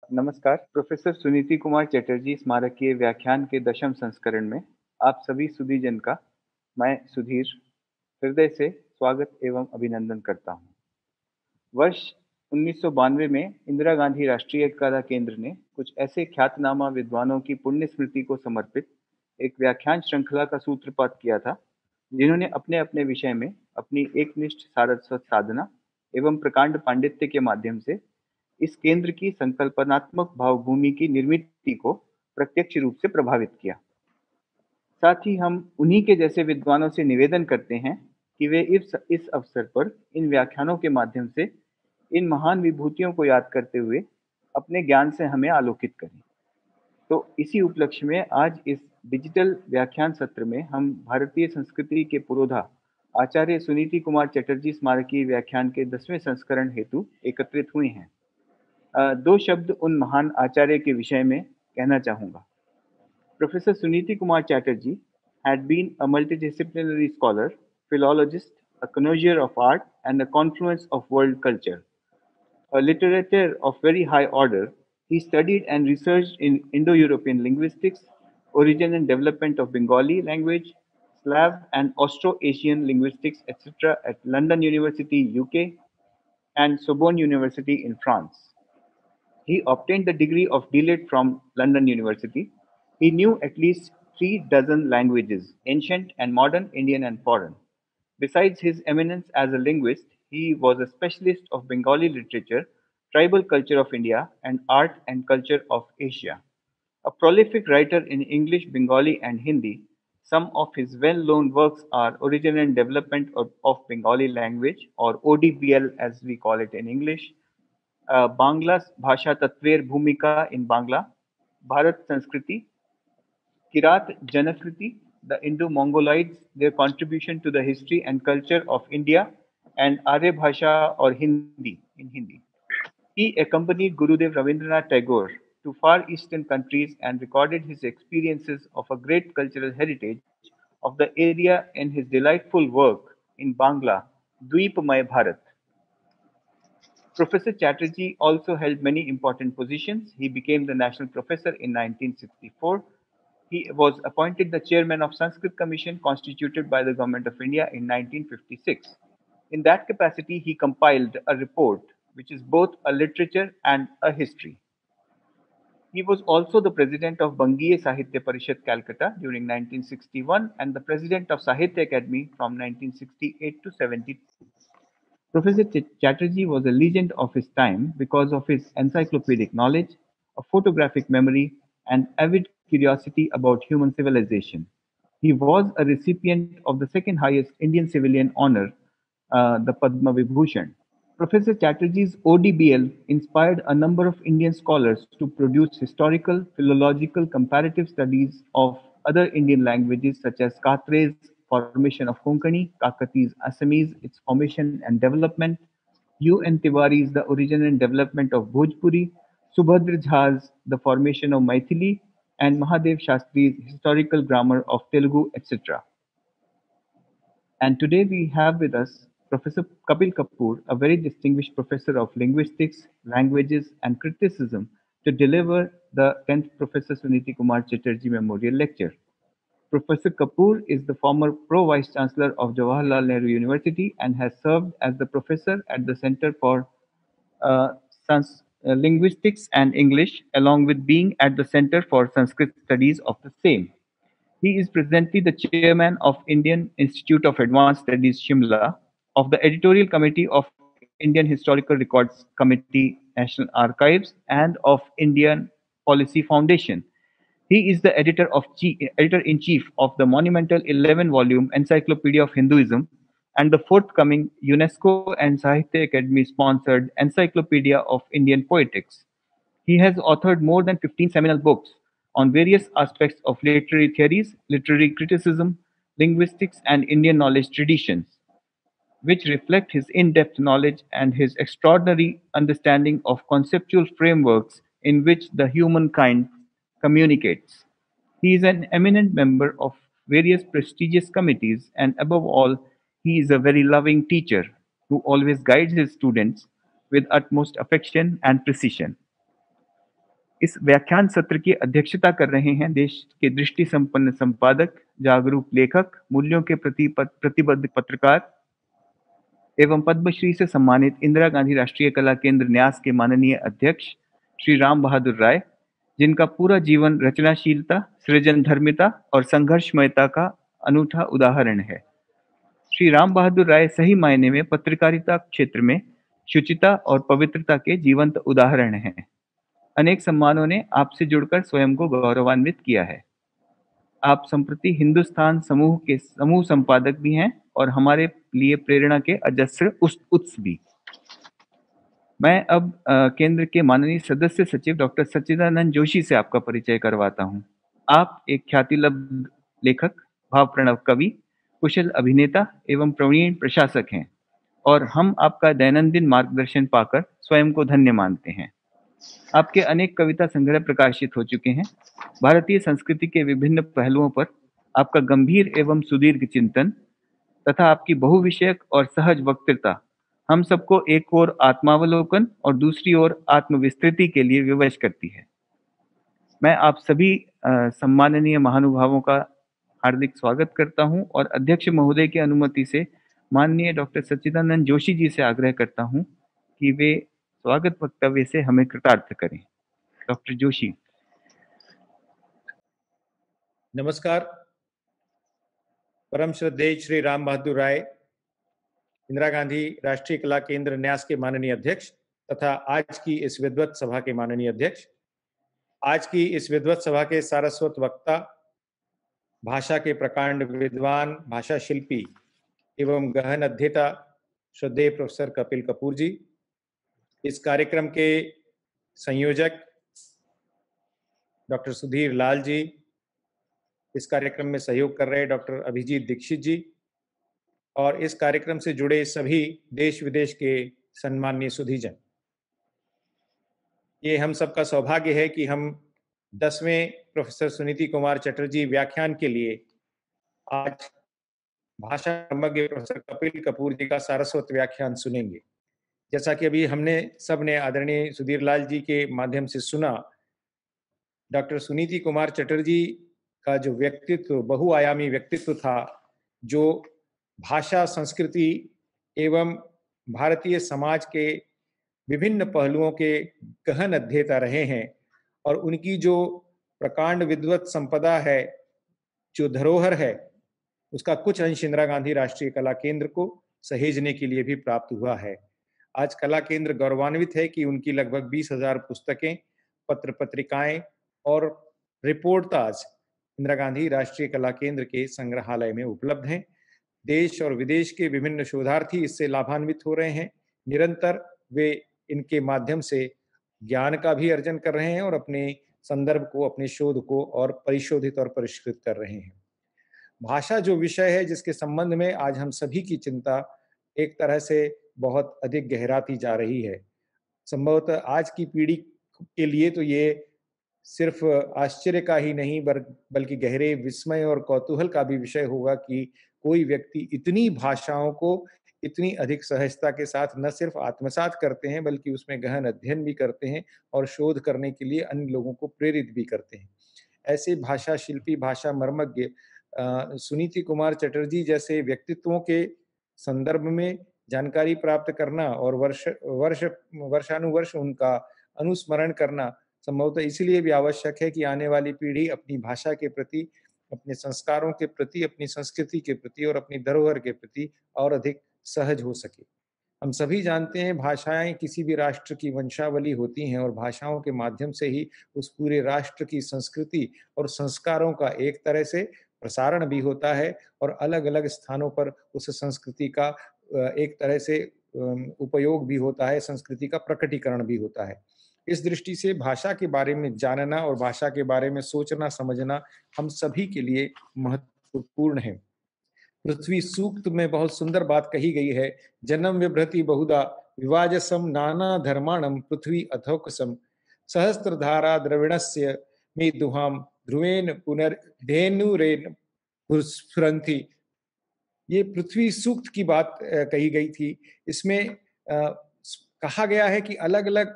नमस्कार, प्रोफेसर सुनीति कुमार चटर्जी स्मारकीय व्याख्यान के 10वें संस्करण में आप सभी सुधीजन का मैं सुधीर हृदय से स्वागत एवं अभिनंदन करता हूँ। वर्ष 1992 में इंदिरा गांधी राष्ट्रीय कला केंद्र ने कुछ ऐसे ख्यातनामा विद्वानों की पुण्य स्मृति को समर्पित एक व्याख्यान श्रृंखला का सूत्रपात किया था, जिन्होंने अपने अपने विषय में अपनी एकनिष्ठ सारस्वत साधना एवं प्रकांड पांडित्य के माध्यम से इस केंद्र की संकल्पनात्मक भावभूमि की निर्मिति को प्रत्यक्ष रूप से प्रभावित किया। साथ ही हम उन्हीं के जैसे विद्वानों से निवेदन करते हैं कि वे इस अवसर पर इन व्याख्यानों के माध्यम से इन महान विभूतियों को याद करते हुए अपने ज्ञान से हमें आलोकित करें। तो इसी उपलक्ष्य में आज इस डिजिटल व्याख्यान सत्र में हम भारतीय संस्कृति के पुरोधा आचार्य सुनीति कुमार चटर्जी स्मारकीय व्याख्यान के 10वें संस्करण हेतु एकत्रित हुए हैं। दो शब्द उन महान आचार्य के विषय में कहना चाहूँगा। Professor Suniti Kumar Chatterjee had been a multidisciplinary scholar, philologist, a connoisseur of art, and a confluence of world culture. A literature of very high order, he studied and researched in Indo-European linguistics, origin and development of Bengali language, Slav and Austro-Asian linguistics, etc. at London University, UK, and Sorbonne University in France. He obtained the degree of D.Litt from London University. He knew at least 3 dozen languages, ancient and modern, Indian and foreign. Besides his eminence as a linguist, he was a specialist of Bengali literature, tribal culture of India, and art and culture of Asia. A prolific writer in English, Bengali, and Hindi, some of his well-known works are Origin and Development of Bengali Language, or ODBL as we call it in English, Bangla भाषा तत्वेर भूमिका इन बांग्ला, भारत संस्कृति, Kirat जनकृति, the Indo-Mongoloids, their contribution to the history and culture of India, and Arya Bhasha or Hindi in Hindi. He accompanied Gurudev Rabindranath Tagore to far eastern countries and recorded his experiences of a great cultural heritage of the area in his delightful work in Bangla, Dweepamay Bharat. Professor Chatterjee also held many important positions. He became the national professor in 1964. He was appointed the chairman of Sanskrit Commission constituted by the Government of India in 1956. In that capacity, he compiled a report which is both a literature and a history. He was also the president of Bangiya Sahitya Parishad Calcutta during 1961 and the president of Sahitya Academy from 1968 to 72. Professor Chatterjee was a legend of his time because of his encyclopedic knowledge, a photographic memory, and avid curiosity about human civilization. He was a recipient of the second highest Indian civilian honor, the Padma Vibhushan. Professor Chatterjee's ODBL inspired a number of Indian scholars to produce historical, philological, comparative studies of other Indian languages such as Katre's formation of Konkani, Kakati's Assamese, its formation and development, U. N. Tiwari's The Origin and Development of Bhojpuri, Subhadra Jha's The Formation of Maithili, and Mahadev Shastri's Historical Grammar of Telugu, etc. And today we have with us Professor Kapil Kapoor, a very distinguished professor of linguistics, languages, and criticism, to deliver the 10th Professor Suniti Kumar Chatterjee Memorial Lecture. Professor Kapoor is the former Pro Vice Chancellor of Jawaharlal Nehru University and has served as the professor at the Center for uh, Linguistics and English, along with being at the Center for Sanskrit Studies of the same. He is presently the chairman of Indian Institute of Advanced Studies, Shimla, of the editorial committee of Indian Historical Records Committee, National Archives, and of Indian Policy Foundation. He is the editor-in-chief of the monumental 11-volume Encyclopedia of Hinduism and the forthcoming UNESCO and Sahitya Academy-sponsored Encyclopedia of Indian Poetics. He has authored more than 15 seminal books on various aspects of literary theories, literary criticism, linguistics, and Indian knowledge traditions, which reflect his in-depth knowledge and his extraordinary understanding of conceptual frameworks in which the humankind communicates. He is an eminent member of various prestigious committees, and above all, he is a very loving teacher who always guides his students with utmost affection and precision. इस व्याख्यान सत्र की अध्यक्षता कर रहे हैं देश के दृष्टि संपन्न संपादक, जागरूक लेखक, मूल्यों के प्रति प्रतिबद्ध पत्रकार एवं पद्मश्री से सम्मानित इंदिरा गांधी राष्ट्रीय कला केंद्र न्यास के माननीय अध्यक्ष श्री राम बहादुर राय, जिनका पूरा जीवन रचनाशीलता, सृजनधर्मिता और संघर्षमयता का अनूठा उदाहरण है। श्री राम बहादुर राय सही मायने में पत्रकारिता क्षेत्र में शुचिता और पवित्रता के जीवंत उदाहरण हैं। अनेक सम्मानों ने आपसे जुड़कर स्वयं को गौरवान्वित किया है। आप संप्रति हिंदुस्तान समूह के समूह संपादक भी हैं और हमारे लिए प्रेरणा के अजस्र उत्स भी। मैं अब केंद्र के माननीय सदस्य सचिव डॉक्टर सच्चिदानंद जोशी से आपका परिचय करवाता हूं। आप एक ख्यातिलब्ध लेखक, भावप्रणव कवि, कुशल अभिनेता एवं प्रवीण प्रशासक हैं और हम आपका दैनंदिन मार्गदर्शन पाकर स्वयं को धन्य मानते हैं। आपके अनेक कविता संग्रह प्रकाशित हो चुके हैं। भारतीय संस्कृति के विभिन्न पहलुओं पर आपका गंभीर एवं सुदीर्घ चिंतन तथा आपकी बहुविषयक और सहज वक्तृता हम सबको एक ओर आत्मावलोकन और दूसरी ओर आत्मविस्तृति के लिए विवश करती है। मैं आप सभी सम्माननीय महानुभावों का हार्दिक स्वागत करता हूं और अध्यक्ष महोदय की अनुमति से माननीय डॉक्टर सच्चिदानंद जोशी जी से आग्रह करता हूं कि वे स्वागत वक्तव्य से हमें कृतार्थ करें। डॉक्टर जोशी। नमस्कार। परम श्रद्धेय श्री राम बहादुर राय, इंदिरा गांधी राष्ट्रीय कला केंद्र न्यास के माननीय अध्यक्ष तथा आज की इस विद्वत सभा के माननीय अध्यक्ष, आज की इस विद्वत सभा के सारस्वत वक्ता, भाषा के प्रकांड विद्वान, भाषा शिल्पी एवं गहन अध्येता श्रद्धेय प्रोफेसर कपिल कपूर जी, इस कार्यक्रम के संयोजक डॉक्टर सुधीर लाल जी, इस कार्यक्रम में सहयोग कर रहे डॉक्टर अभिजीत दीक्षित जी और इस कार्यक्रम से जुड़े सभी देश विदेश के सम्माननीय सुधीजन। ये हम सबका सौभाग्य है कि हम 10वें प्रोफेसर सुनीति कुमार चटर्जी व्याख्यान के लिए आज भाषा मर्मज्ञ प्रोफेसर कपिल कपूर जी का सारस्वत व्याख्यान सुनेंगे। जैसा कि अभी हमने सबने आदरणीय सुधीर लाल जी के माध्यम से सुना, डॉक्टर सुनीति कुमार चटर्जी का जो व्यक्तित्व, बहुआयामी व्यक्तित्व था, जो भाषा, संस्कृति एवं भारतीय समाज के विभिन्न पहलुओं के गहन अध्येता रहे हैं और उनकी जो प्रकांड विद्वत संपदा है, जो धरोहर है, उसका कुछ अंश इंदिरा गांधी राष्ट्रीय कला केंद्र को सहेजने के लिए भी प्राप्त हुआ है। आज कला केंद्र गौरवान्वित है कि उनकी लगभग 20,000 पुस्तकें, पत्र पत्रिकाएं और रिपोर्टाज इंदिरा गांधी राष्ट्रीय कला केंद्र के संग्रहालय में उपलब्ध हैं। देश और विदेश के विभिन्न शोधार्थी इससे लाभान्वित हो रहे हैं। निरंतर वे इनके माध्यम से ज्ञान का भी अर्जन कर रहे हैं और अपने संदर्भ को, अपने शोध को और परिशोधित और परिष्कृत कर रहे हैं। भाषा जो विषय है, जिसके संबंध में आज हम सभी की चिंता एक तरह से बहुत अधिक गहराती जा रही है। संभवतः आज की पीढ़ी के लिए तो ये सिर्फ आश्चर्य का ही नहीं बल्कि गहरे विस्मय और कौतूहल का भी विषय होगा कि कोई व्यक्ति इतनी भाषाओं को इतनी अधिक सहजता के साथ न सिर्फ आत्मसात करते हैं बल्कि उसमें गहन अध्ययन भी करते हैं और शोध करने के लिए अन्य लोगों को प्रेरित भी करते हैं। ऐसे भाषा शिल्पी, भाषा मर्मज्ञ सुनीति कुमार चटर्जी जैसे व्यक्तित्वों के संदर्भ में जानकारी प्राप्त करना और वर्षानुवर्ष उनका अनुस्मरण करना संभवतः इसलिए भी आवश्यक है कि आने वाली पीढ़ी अपनी भाषा के प्रति, अपने संस्कारों के प्रति, अपनी संस्कृति के प्रति और अपनी धरोहर के प्रति और अधिक सहज हो सके। हम सभी जानते हैं भाषाएं किसी भी राष्ट्र की वंशावली होती हैं और भाषाओं के माध्यम से ही उस पूरे राष्ट्र की संस्कृति और संस्कारों का एक तरह से प्रसारण भी होता है और अलग-अलग स्थानों पर उस संस्कृति का एक तरह से उपयोग भी होता है, संस्कृति का प्रकटीकरण भी होता है। इस दृष्टि से भाषा के बारे में जानना और भाषा के बारे में सोचना समझना हम सभी के लिए महत्वपूर्ण है। पृथ्वी सूक्त में बहुत सुंदर बात कही गई है, जन्म विभ्रति बहुधा विवाजसम नाना धर्माणम पृथ्वी अथौकसम सहस्त्रधारा द्रविणस्य मे दुहाम ध्रुवेन पुनर्धेनुरेन स्फुरन्ति। ये पृथ्वी सूक्त की बात कही गई थी। इसमें कहा गया है कि अलग अलग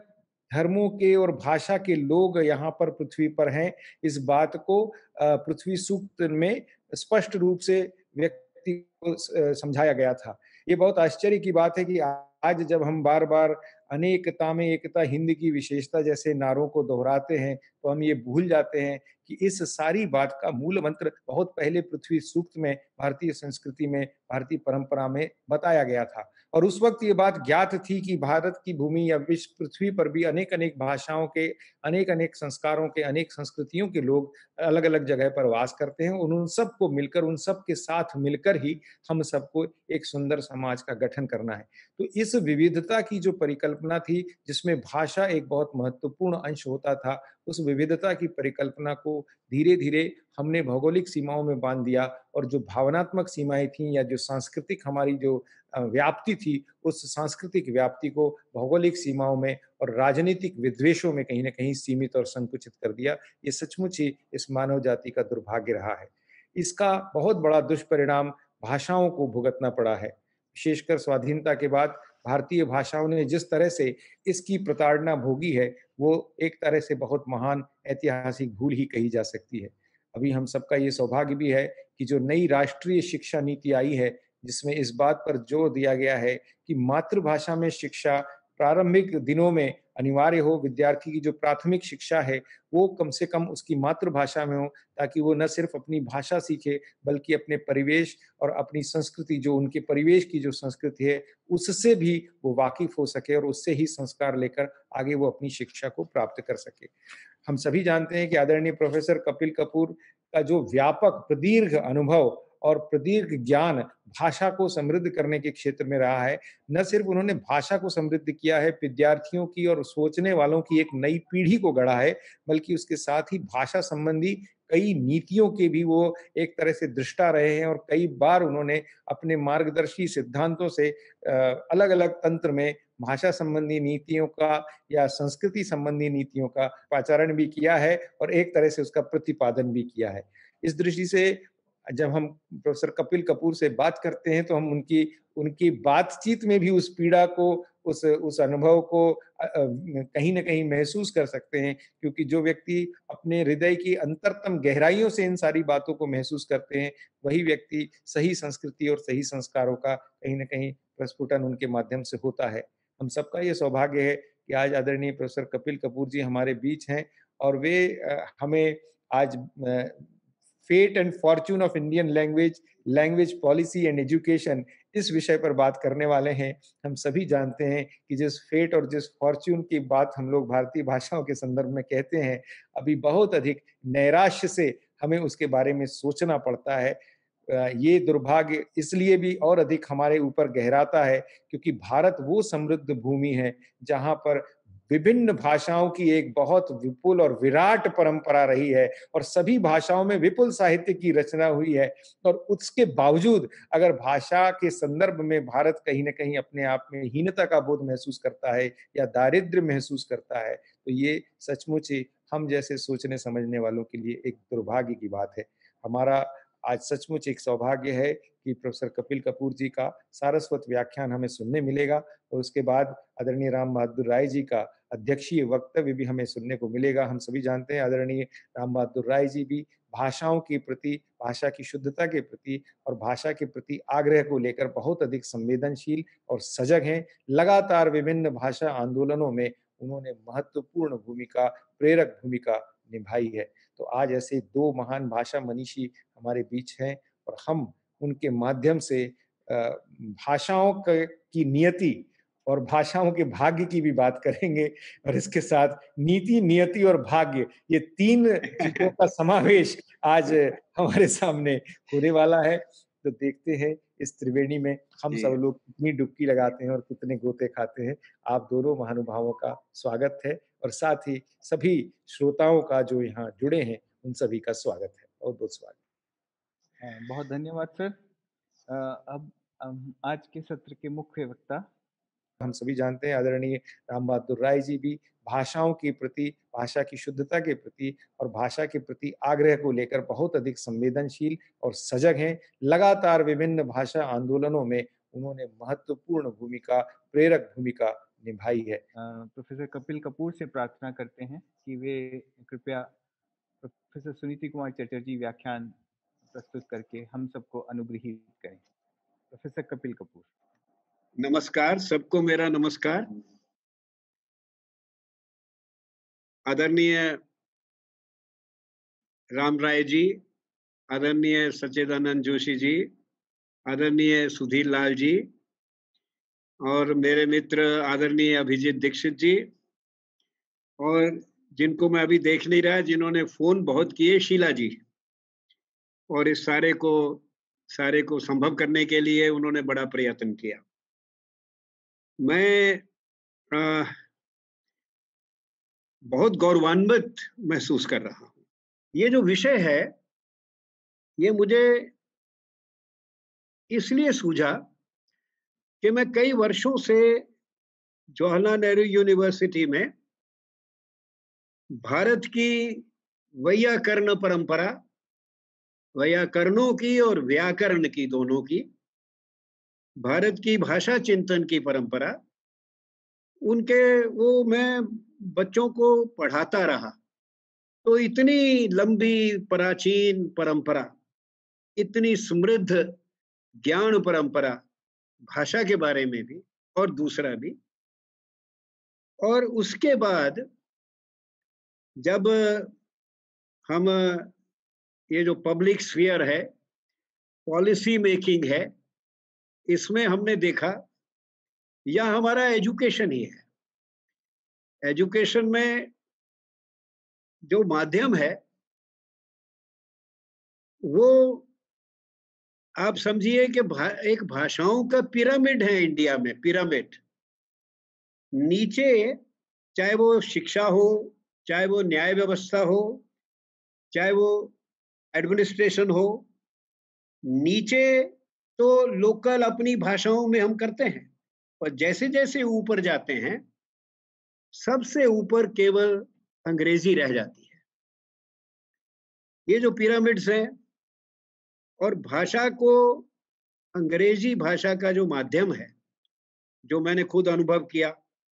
धर्मों के और भाषा के लोग यहाँ पर पृथ्वी पर हैं, इस बात को पृथ्वी सूक्त में स्पष्ट रूप से व्यक्ति को समझाया गया था। ये बहुत आश्चर्य की बात है कि आज जब हम बार-बार अनेकता में एकता, हिंद की विशेषता जैसे नारों को दोहराते हैं, तो हम ये भूल जाते हैं कि इस सारी बात का मूल मंत्र बहुत पहले पृथ्वी सूक्त में, भारतीय संस्कृति में, भारतीय परंपरा में बताया गया था। और उस वक़्त ये बात ज्ञात थी कि भारत की भूमि या विश्व पृथ्वी पर भी अनेक-अनेक भाषाओं के, अनेक-अनेक संस्कारों के, अनेक संस्कृतियों के लोग अलग-अलग जगह पर वास करते हैं। उन सबको मिलकर, उन सब के साथ मिलकर ही हम सबको एक सुंदर समाज का गठन करना है। तो इस विविधता की जो परिकल्पना थी, जिसमें भाषा एक बहुत महत्वपूर्ण अंश होता था, उस विविधता की परिकल्पना को धीरे-धीरे हमने भौगोलिक सीमाओं में बाँध दिया और जो भावनात्मक सीमाएँ थीं या जो सांस्कृतिक हमारी जो व्याप्ति थी, उस सांस्कृतिक व्याप्ति को भौगोलिक सीमाओं में और राजनीतिक विद्वेषों में कहीं न कहीं सीमित और संकुचित कर दिया। ये सचमुच ही इस मानव जाति का दुर्भाग्य रहा है। इसका बहुत बड़ा दुष्परिणाम भाषाओं को भुगतना पड़ा है। विशेषकर स्वाधीनता के बाद भारतीय भाषाओं ने जिस तरह से इसकी प्रताड़ना भोगी है, वो एक तरह से बहुत महान ऐतिहासिक भूल ही कही जा सकती है। अभी हम सबका ये सौभाग्य भी है कि जो नई राष्ट्रीय शिक्षा नीति आई है, जिसमें इस बात पर जोर दिया गया है कि मातृभाषा में शिक्षा प्रारंभिक दिनों में अनिवार्य हो, विद्यार्थी की जो प्राथमिक शिक्षा है, वो कम से कम उसकी मातृभाषा में हो, ताकि वो न सिर्फ अपनी भाषा सीखे, बल्कि अपने परिवेश और अपनी संस्कृति, जो उनके परिवेश की जो संस्कृति है, उससे भी वो वाकिफ़ हो सके और उससे ही संस्कार लेकर आगे वो अपनी शिक्षा को प्राप्त कर सके। हम सभी जानते हैं कि आदरणीय प्रोफ़ेसर कपिल कपूर का जो व्यापक प्रदीर्घ अनुभव और प्रदीर्घ ज्ञान भाषा को समृद्ध करने के क्षेत्र में रहा है। न सिर्फ उन्होंने भाषा को समृद्ध किया है, विद्यार्थियों की और सोचने वालों की एक नई पीढ़ी को गढ़ा है, बल्कि उसके साथ ही भाषा संबंधी कई नीतियों के भी वो एक तरह से दृष्टा रहे हैं और कई बार उन्होंने अपने मार्गदर्शी सिद्धांतों से अलग-अलग तंत्र में भाषा संबंधी नीतियों का या संस्कृति संबंधी नीतियों का पाचारण भी किया है और एक तरह से उसका प्रतिपादन भी किया है। इस दृष्टि से जब हम प्रोफ़ेसर कपिल कपूर से बात करते हैं, तो हम उनकी उनकी बातचीत में भी उस पीड़ा को, उस अनुभव को कहीं न कहीं महसूस कर सकते हैं, क्योंकि जो व्यक्ति अपने हृदय की अंतरतम गहराइयों से इन सारी बातों को महसूस करते हैं, वही व्यक्ति सही संस्कृति और सही संस्कारों का कहीं न कहीं प्रस्फुटन उनके माध्यम से होता है। हम सबका ये सौभाग्य है कि आज आदरणीय प्रोफ़ेसर कपिल कपूर जी हमारे बीच हैं और वे हमें आज fate and fortune of Indian language, language policy and education, इस विषय पर बात करने वाले हैं। हम सभी जानते हैं कि जिस फेट और जिस फॉर्च्यून की बात हम लोग भारतीय भाषाओं के संदर्भ में कहते हैं, अभी बहुत अधिक नैराश्य से हमें उसके बारे में सोचना पड़ता है। ये दुर्भाग्य इसलिए भी और अधिक हमारे ऊपर गहराता है, क्योंकि भारत वो समृद्ध भूमि है, जहाँ पर विभिन्न भाषाओं की एक बहुत विपुल और विराट परंपरा रही है और सभी भाषाओं में विपुल साहित्य की रचना हुई है। और उसके बावजूद अगर भाषा के संदर्भ में भारत कहीं न कहीं अपने आप में हीनता का बोध महसूस करता है या दारिद्र्य महसूस करता है, तो ये सचमुच ही हम जैसे सोचने समझने वालों के लिए एक दुर्भाग्य की बात है। हमारा आज सचमुच एक सौभाग्य है कि प्रोफ़ेसर कपिल कपूर जी का सारस्वत व्याख्यान हमें सुनने मिलेगा और उसके बाद आदरणीय राम बहादुर राय जी का अध्यक्षीय वक्तव्य भी हमें सुनने को मिलेगा। हम सभी जानते हैं आदरणीय राम बहादुर राय जी भी भाषाओं के प्रति, भाषा की शुद्धता के प्रति और भाषा के प्रति आग्रह को लेकर बहुत अधिक संवेदनशील और सजग हैं। लगातार विभिन्न भाषा आंदोलनों में उन्होंने महत्वपूर्ण भूमिका, प्रेरक भूमिका निभाई है। तो आज ऐसे 2 महान भाषा मनीषी हमारे बीच हैं और हम उनके माध्यम से भाषाओं क की नियति और भाषाओं के भाग्य की भी बात करेंगे और इसके साथ नीति, नियति और भाग्य, ये 3 चीज़ों का समावेश आज हमारे सामने होने वाला है। तो देखते हैं इस त्रिवेणी में हम जी। सब लोग कितनी डुबकी लगाते हैं और कितने गोते खाते हैं। आप दोनों महानुभावों का स्वागत है और साथ ही सभी श्रोताओं का जो यहाँ जुड़े हैं, उन सभी का स्वागत है। बहुत-बहुत स्वागत। बहुत धन्यवाद सर। अब हम आज के सत्र के मुख्य वक्ता। हम सभी जानते हैं आदरणीय राम बहादुर राय जी भी भाषाओं के प्रति, भाषा की शुद्धता के प्रति और भाषा के प्रति आग्रह को लेकर बहुत अधिक संवेदनशील और सजग हैं। लगातार विभिन्न भाषा आंदोलनों में उन्होंने महत्वपूर्ण भूमिका, प्रेरक भूमिका निभाई है। प्रोफेसर कपिल कपूर से प्रार्थना करते हैं कि वे कृपया प्रोफेसर सुनीति कुमार चटर्जी व्याख्यान प्रस्तुत करके हम सबको अनुग्रहित करें। प्रोफेसर कपिल कपूर। नमस्कार, सबको मेरा नमस्कार। आदरणीय राम राय जी, आदरणीय सच्चिदानंद जोशी जी, आदरणीय सुधीर लाल जी और मेरे मित्र आदरणीय अभिजीत दीक्षित जी, और जिनको मैं अभी देख नहीं रहा, जिन्होंने फोन बहुत किए, शीला जी, और इस सारे को संभव करने के लिए उन्होंने बड़ा प्रयत्न किया। मैं बहुत गौरवान्वित महसूस कर रहा हूं। ये जो विषय है, ये मुझे इसलिए सूझा कि मैं कई वर्षों से जवाहरलाल नेहरू यूनिवर्सिटी में भारत की वैयाकरण परंपरा, वैयाकरणों की और व्याकरण की, दोनों की, भारत की भाषा चिंतन की परंपरा, वो मैं बच्चों को पढ़ाता रहा। तो इतनी लंबी प्राचीन परंपरा, इतनी समृद्ध ज्ञान परंपरा, भाषा के बारे में भी और दूसरा भी, और उसके बाद जब हम ये जो पब्लिक स्फीयर है, पॉलिसी मेकिंग है, इसमें हमने देखा या हमारा एजुकेशन ही है, एजुकेशन में जो माध्यम है वो आप समझिए कि एक भाषाओं का पिरामिड है इंडिया में, पिरामिड। नीचे चाहे वो शिक्षा हो, चाहे वो न्याय व्यवस्था हो, चाहे वो एडमिनिस्ट्रेशन हो, नीचे तो लोकल अपनी भाषाओं में हम करते हैं, और जैसे जैसे ऊपर जाते हैं, सबसे ऊपर केवल अंग्रेजी रह जाती है। ये जो पिरामिड्स हैं, और भाषा को, अंग्रेजी भाषा का जो माध्यम है, जो मैंने खुद अनुभव किया,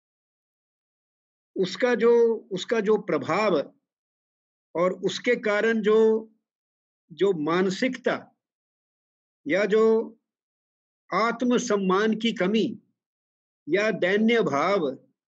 उसका जो प्रभाव और उसके कारण जो मानसिकता या जो आत्मसम्मान की कमी या दैन्य भाव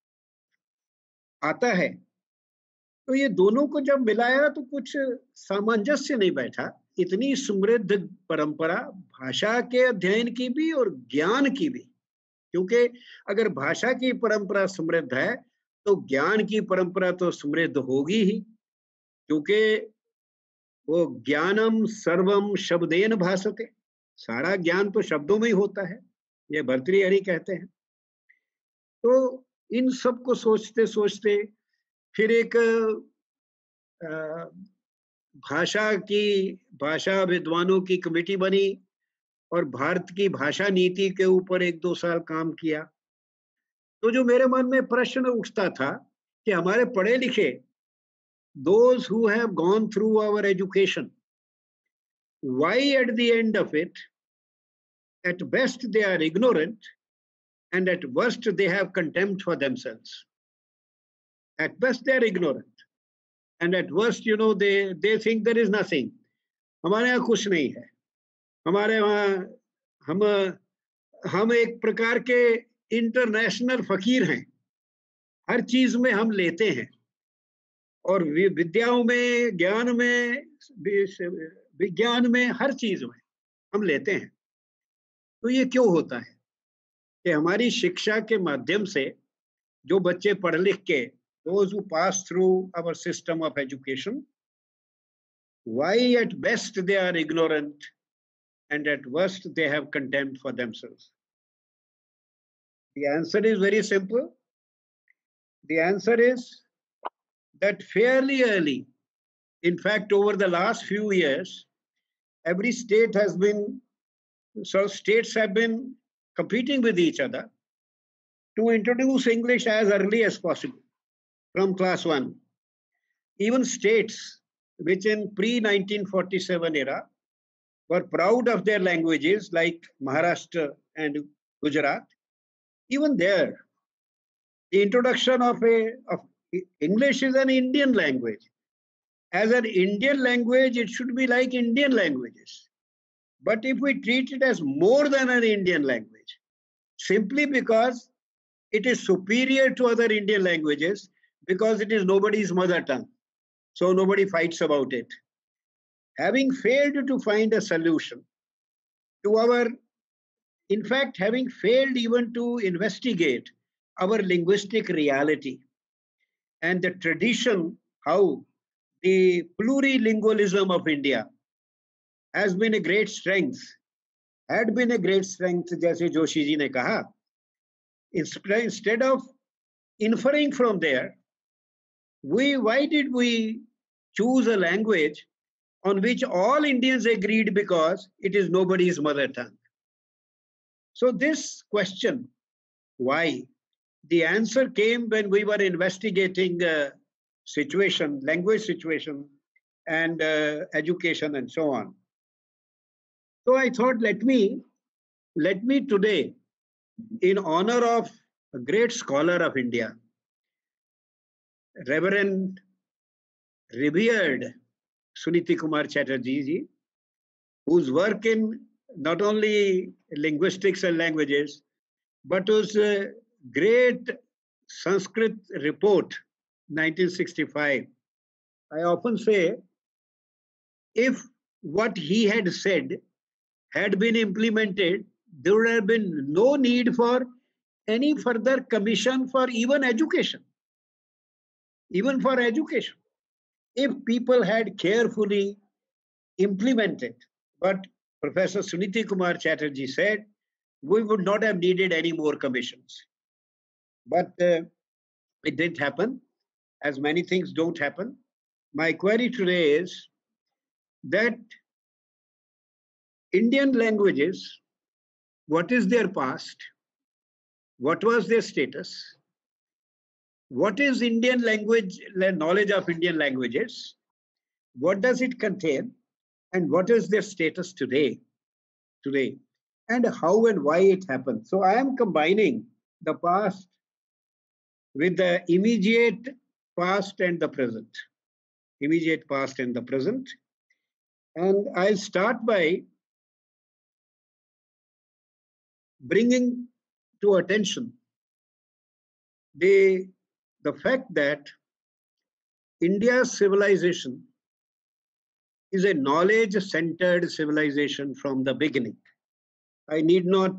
आता है, तो ये दोनों को जब मिलाया तो कुछ सामंजस्य नहीं बैठा। इतनी समृद्ध परंपरा, भाषा के अध्ययन की भी और ज्ञान की भी, क्योंकि अगर भाषा की परंपरा समृद्ध है तो ज्ञान की परंपरा तो समृद्ध होगी ही, क्योंकि वो ज्ञानम सर्वम शब्देन भासते, सारा ज्ञान तो शब्दों में ही होता है, ये भर्तृहरि कहते हैं। तो इन सब को सोचते सोचते फिर एक भाषा विद्वानों की कमेटी बनी और भारत की भाषा नीति के ऊपर 1-2 साल काम किया। तो जो मेरे मन में प्रश्न उठता था कि हमारे पढ़े लिखे, those who have gone through our education, why at the end of it, at best they are ignorant and at worst they have contempt for themselves. At best they are ignorant and at worst, they think there is nothing. हमारे यहाँ कुछ नहीं है, हमारे वहाँ हम एक प्रकार के इंटरनेशनल फकीर हैं, हर चीज में हम लेते हैं, और विद्याओं में, ज्ञान में, विज्ञान में, हर चीज में हम लेते हैं। तो ये क्यों होता है कि हमारी शिक्षा के माध्यम से जो बच्चे पढ़ लिख के, those who pass through our system of education, why at best they are ignorant and at worst they have contempt for themselves? The answer is very simple. The answer is that fairly early, in fact over the last few years, every state has been, so states have been competing with each other to introduce English as early as possible from class 1. Even states which in pre-1947 era were proud of their languages like Maharashtra and Gujarat, even there The introduction of English is an Indian language. As an Indian language, it should be like Indian languages. But if we treat it as more than an Indian language, simply because it is superior to other Indian languages, because it is nobody's mother tongue, so nobody fights about it. Having failed to find a solution to our, in fact, having failed even to investigate our linguistic reality and the tradition, how the plurilingualism of India has been a great strength, had been a great strength, जैसे जोशी जी ने कहा. Instead of inferring from there, why did we choose a language on which all Indians agreed because it is nobody's mother tongue? So this question, why, the answer came when we were investigating situation, language situation, and education and so on. So I thought, let me today, in honor of a great scholar of India, Reverend revered Suniti Kumar Chatterjee ji, whose work in not only linguistics and languages, but whose great Sanskrit report, 1965. I often say, if what he had said had been implemented, there would have been no need for any further commission for even education. Even for education. If people had carefully implemented what Professor Suniti Kumar Chatterjee said, we would not have needed any more commissions. But it didn't happen, as many things don't happen. My query today is that Indian languages, what is their past? What was their status? What is Indian language, knowledge of Indian languages? What does it contain? And what is their status today? And how and why it happened. So I am combining the past with the immediate past and the present. Immediate past and the present. And I'll start by bringing to attention the fact that India's civilization is a knowledge-centered civilization from the beginning. I need not,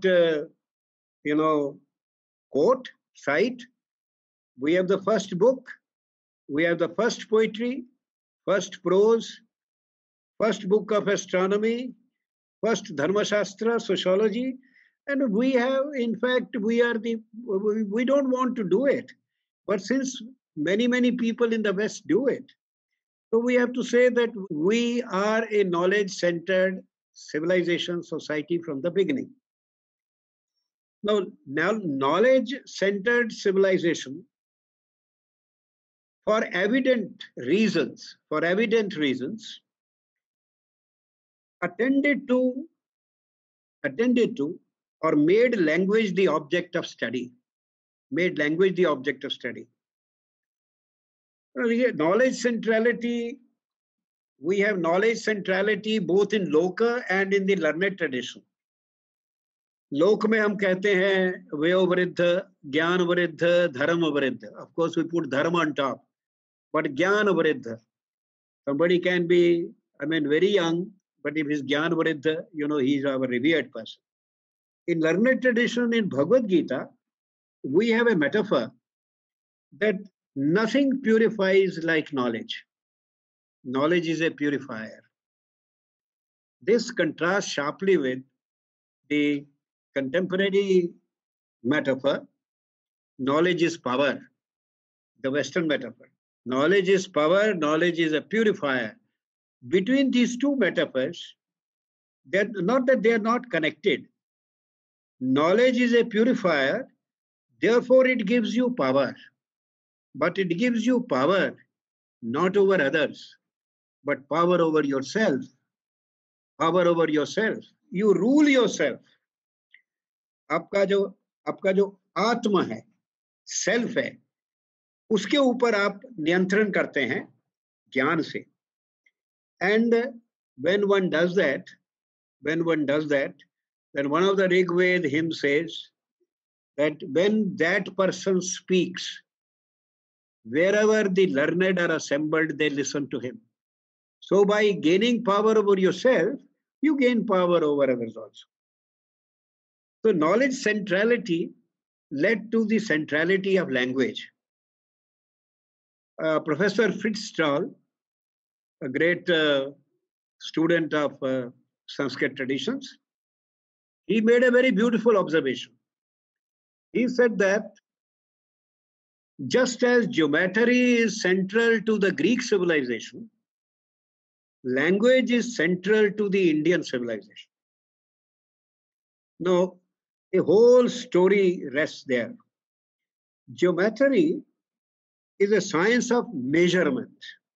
quote, cite. We have the first book, we have the first poetry, first prose, first book of astronomy, first Dharmashastra, sociology, and we have, in fact, we don't want to do it. But since many people in the West do it, so we have to say that we are a knowledge-centered civilization society from the beginning. Now knowledge-centered civilization, for evident reasons, attended to or made language the object of study. Knowledge centrality, we have knowledge centrality both in loka and in the learned tradition. लोक में हम कहते हैं वयोवृद्ध, ज्ञानवृद्ध, धर्मवृद्ध. Of course, we put dharma on top, but ज्ञानवृद्ध. Somebody can be, very young, but if he's ज्ञानवृद्ध, he's a revered person. In learned tradition, in Bhagavad Gita, we have a metaphor that nothing purifies like knowledge. Knowledge is a purifier. This contrasts sharply with the contemporary metaphor. Knowledge is power, the Western metaphor. Knowledge is power, knowledge is a purifier. Between these two metaphors, not that they are not connected. Knowledge is a purifier, therefore it gives you power. But it gives you power not over others, but power over yourself. Power over yourself. You rule yourself. आपका जो आत्मा है, self है, उसके ऊपर आप नियंत्रण करते हैं ज्ञान से. And when one does that, then one of the Rigved hymn says that when that person speaks, wherever the learned are assembled, they listen to him. So by gaining power over yourself, you gain power over others also. So knowledge centrality led to the centrality of language. Professor Fritz Strahl, a great student of Sanskrit traditions, he made a very beautiful observation. He said that just as geometry is central to the Greek civilization, language is central to the Indian civilization. Now, a whole story rests there. Geometry is a science of measurement.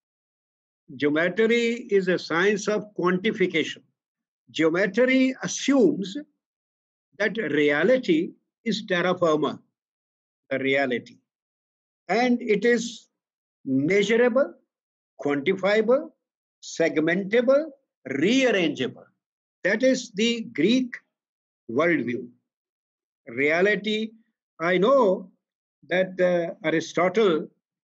Geometry is a science of quantification. Geometry assumes that reality is terra firma, the reality. And it is measurable, quantifiable, segmentable, rearrangeable. That is the Greek worldview. Reality, I know that Aristotle,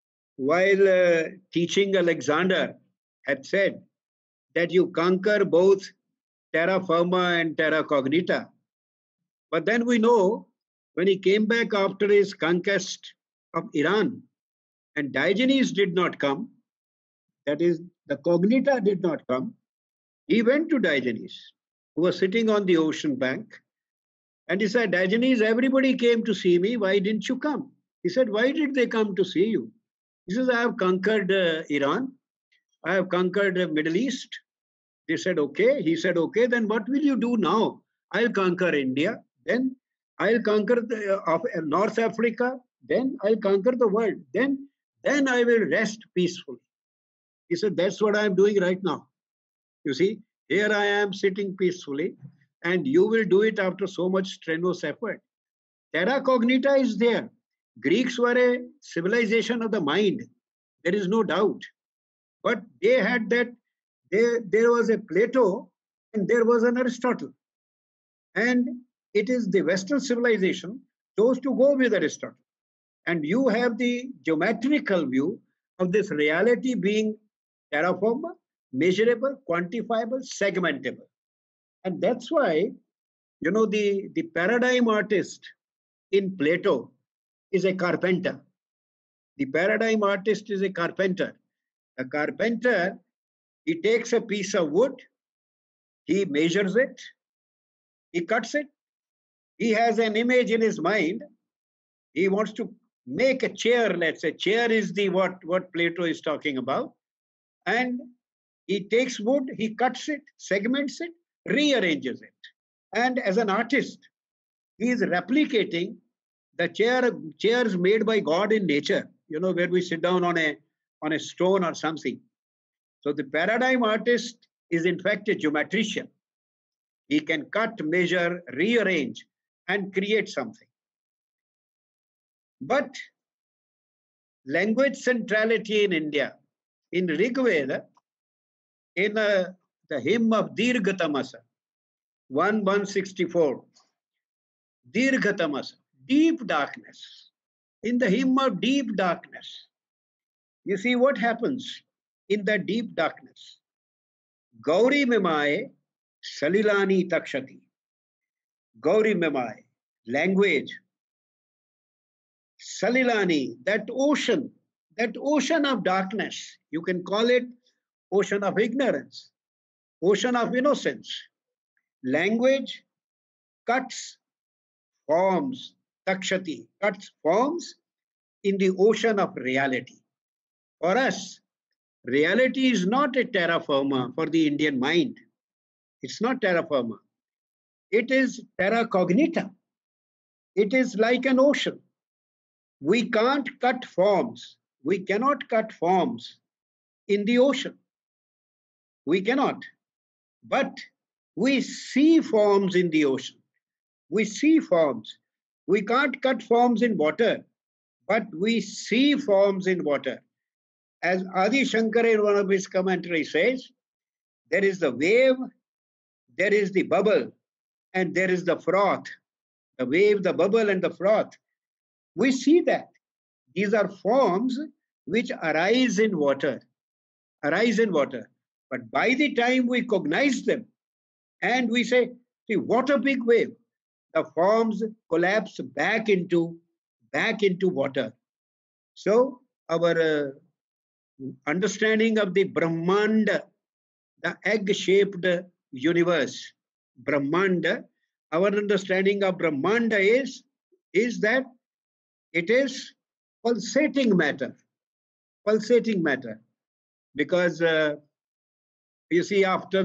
while teaching Alexander, had said that you conquer both terra firma and terra cognita. But then we know when he came back after his conquest of Iran, and Diogenes did not come, that is, the cognita did not come, he went to Diogenes, who was sitting on the ocean bank, and he said, Diogenes, everybody came to see me, why didn't you come? He said, why did they come to see you? He says, I have conquered Iran, I have conquered the Middle East. They said, okay. He said, okay, then what will you do now? I'll conquer India, then I'll conquer North Africa, then I'll conquer the world, then I will rest peacefully. He said, that's what I'm doing right now. You see, here I am sitting peacefully, and you will do it after so much strenuous effort. Terra cognita is there. Greeks were a civilization of the mind. There is no doubt. But they had that, there was a Plato and there was an Aristotle. And it is the Western civilization chose to go with Aristotle. And you have the geometrical view of this reality being terra firma, measurable, quantifiable, segmentable. And that's why, you know, the paradigm artist in Plato is a carpenter. The paradigm artist is a carpenter. A carpenter, he takes a piece of wood, he measures it, he cuts it, he has an image in his mind, he wants to make a chair, let's say. Chair is the what Plato is talking about. And he takes wood, he cuts it, segments it, rearranges it. And as an artist, he is replicating the chairs made by God in nature, you know, where we sit down on a stone or something. So the paradigm artist is in fact a geometrician. He can cut, measure, rearrange, and create something. But language centrality in India, in Rig Veda, in the hymn of Dirghatamasa, 1:164, Dirghatamasa, deep darkness. In the hymn of deep darkness, you see what happens in the deep darkness. Gauri Memaye Salilani Takshati. Gauri Memaye, language. Salilani, that ocean of darkness, you can call it ocean of ignorance, ocean of innocence. Language cuts forms, takshati, cuts forms in the ocean of reality. For us, reality is not a terra firma for the Indian mind. It's not terra firma. It is terra cognita. It is like an ocean. We can't cut forms. We cannot cut forms in the ocean. We cannot. But we see forms in the ocean. We see forms. We can't cut forms in water. but we see forms in water. As Adi Shankara in one of his commentaries says, there is the wave, there is the bubble, and there is the froth. The wave, the bubble, and the froth. We see that. These are forms which arise in water. But by the time we cognize them and we say, see, what a big wave, the forms collapse back into water. So our understanding of the Brahmanda, the egg-shaped universe, Brahmanda, our understanding of Brahmanda is that it is pulsating matter. Because you see, after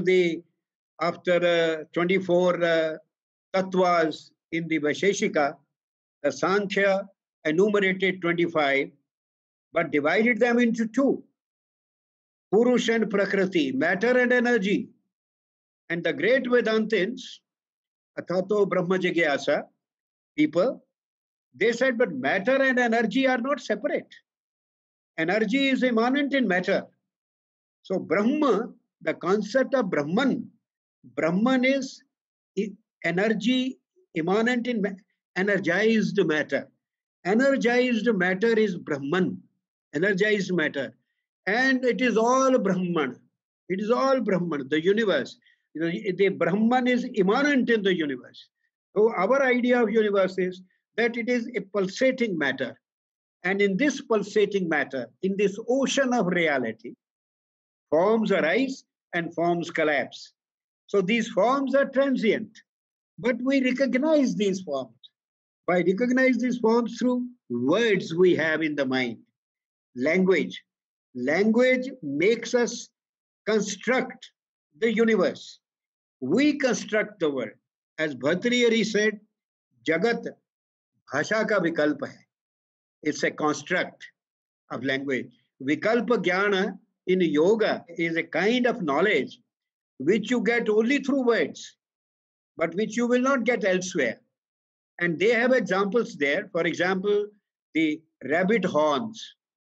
24 tattvas in the Vaisheshika, the Sankhya enumerated 25, but divided them into two: Purush and Prakriti, matter and energy. And the great Vedantins, Athato Brahma Jigyasa people, they said, but matter and energy are not separate. Energy is immanent in matter. So Brahma, the concept of Brahman is energy immanent in energized matter. Energized matter is Brahman, energized matter. And it is all Brahman. It is all Brahman, the universe. The Brahman is immanent in the universe. So our idea of universe is that it is a pulsating matter. And in this pulsating matter, in this ocean of reality, forms arise and forms collapse. So these forms are transient, but we recognize these forms. By recognize these forms through words we have in the mind. Language. Language makes us construct the universe. We construct the world. As Bhartrihari said, Jagat bhasha ka vikalpa hai. It's a construct of language. Vikalpa jnana in yoga is a kind of knowledge which you get only through words, but which you will not get elsewhere. And they have examples there. For example, the rabbit horns.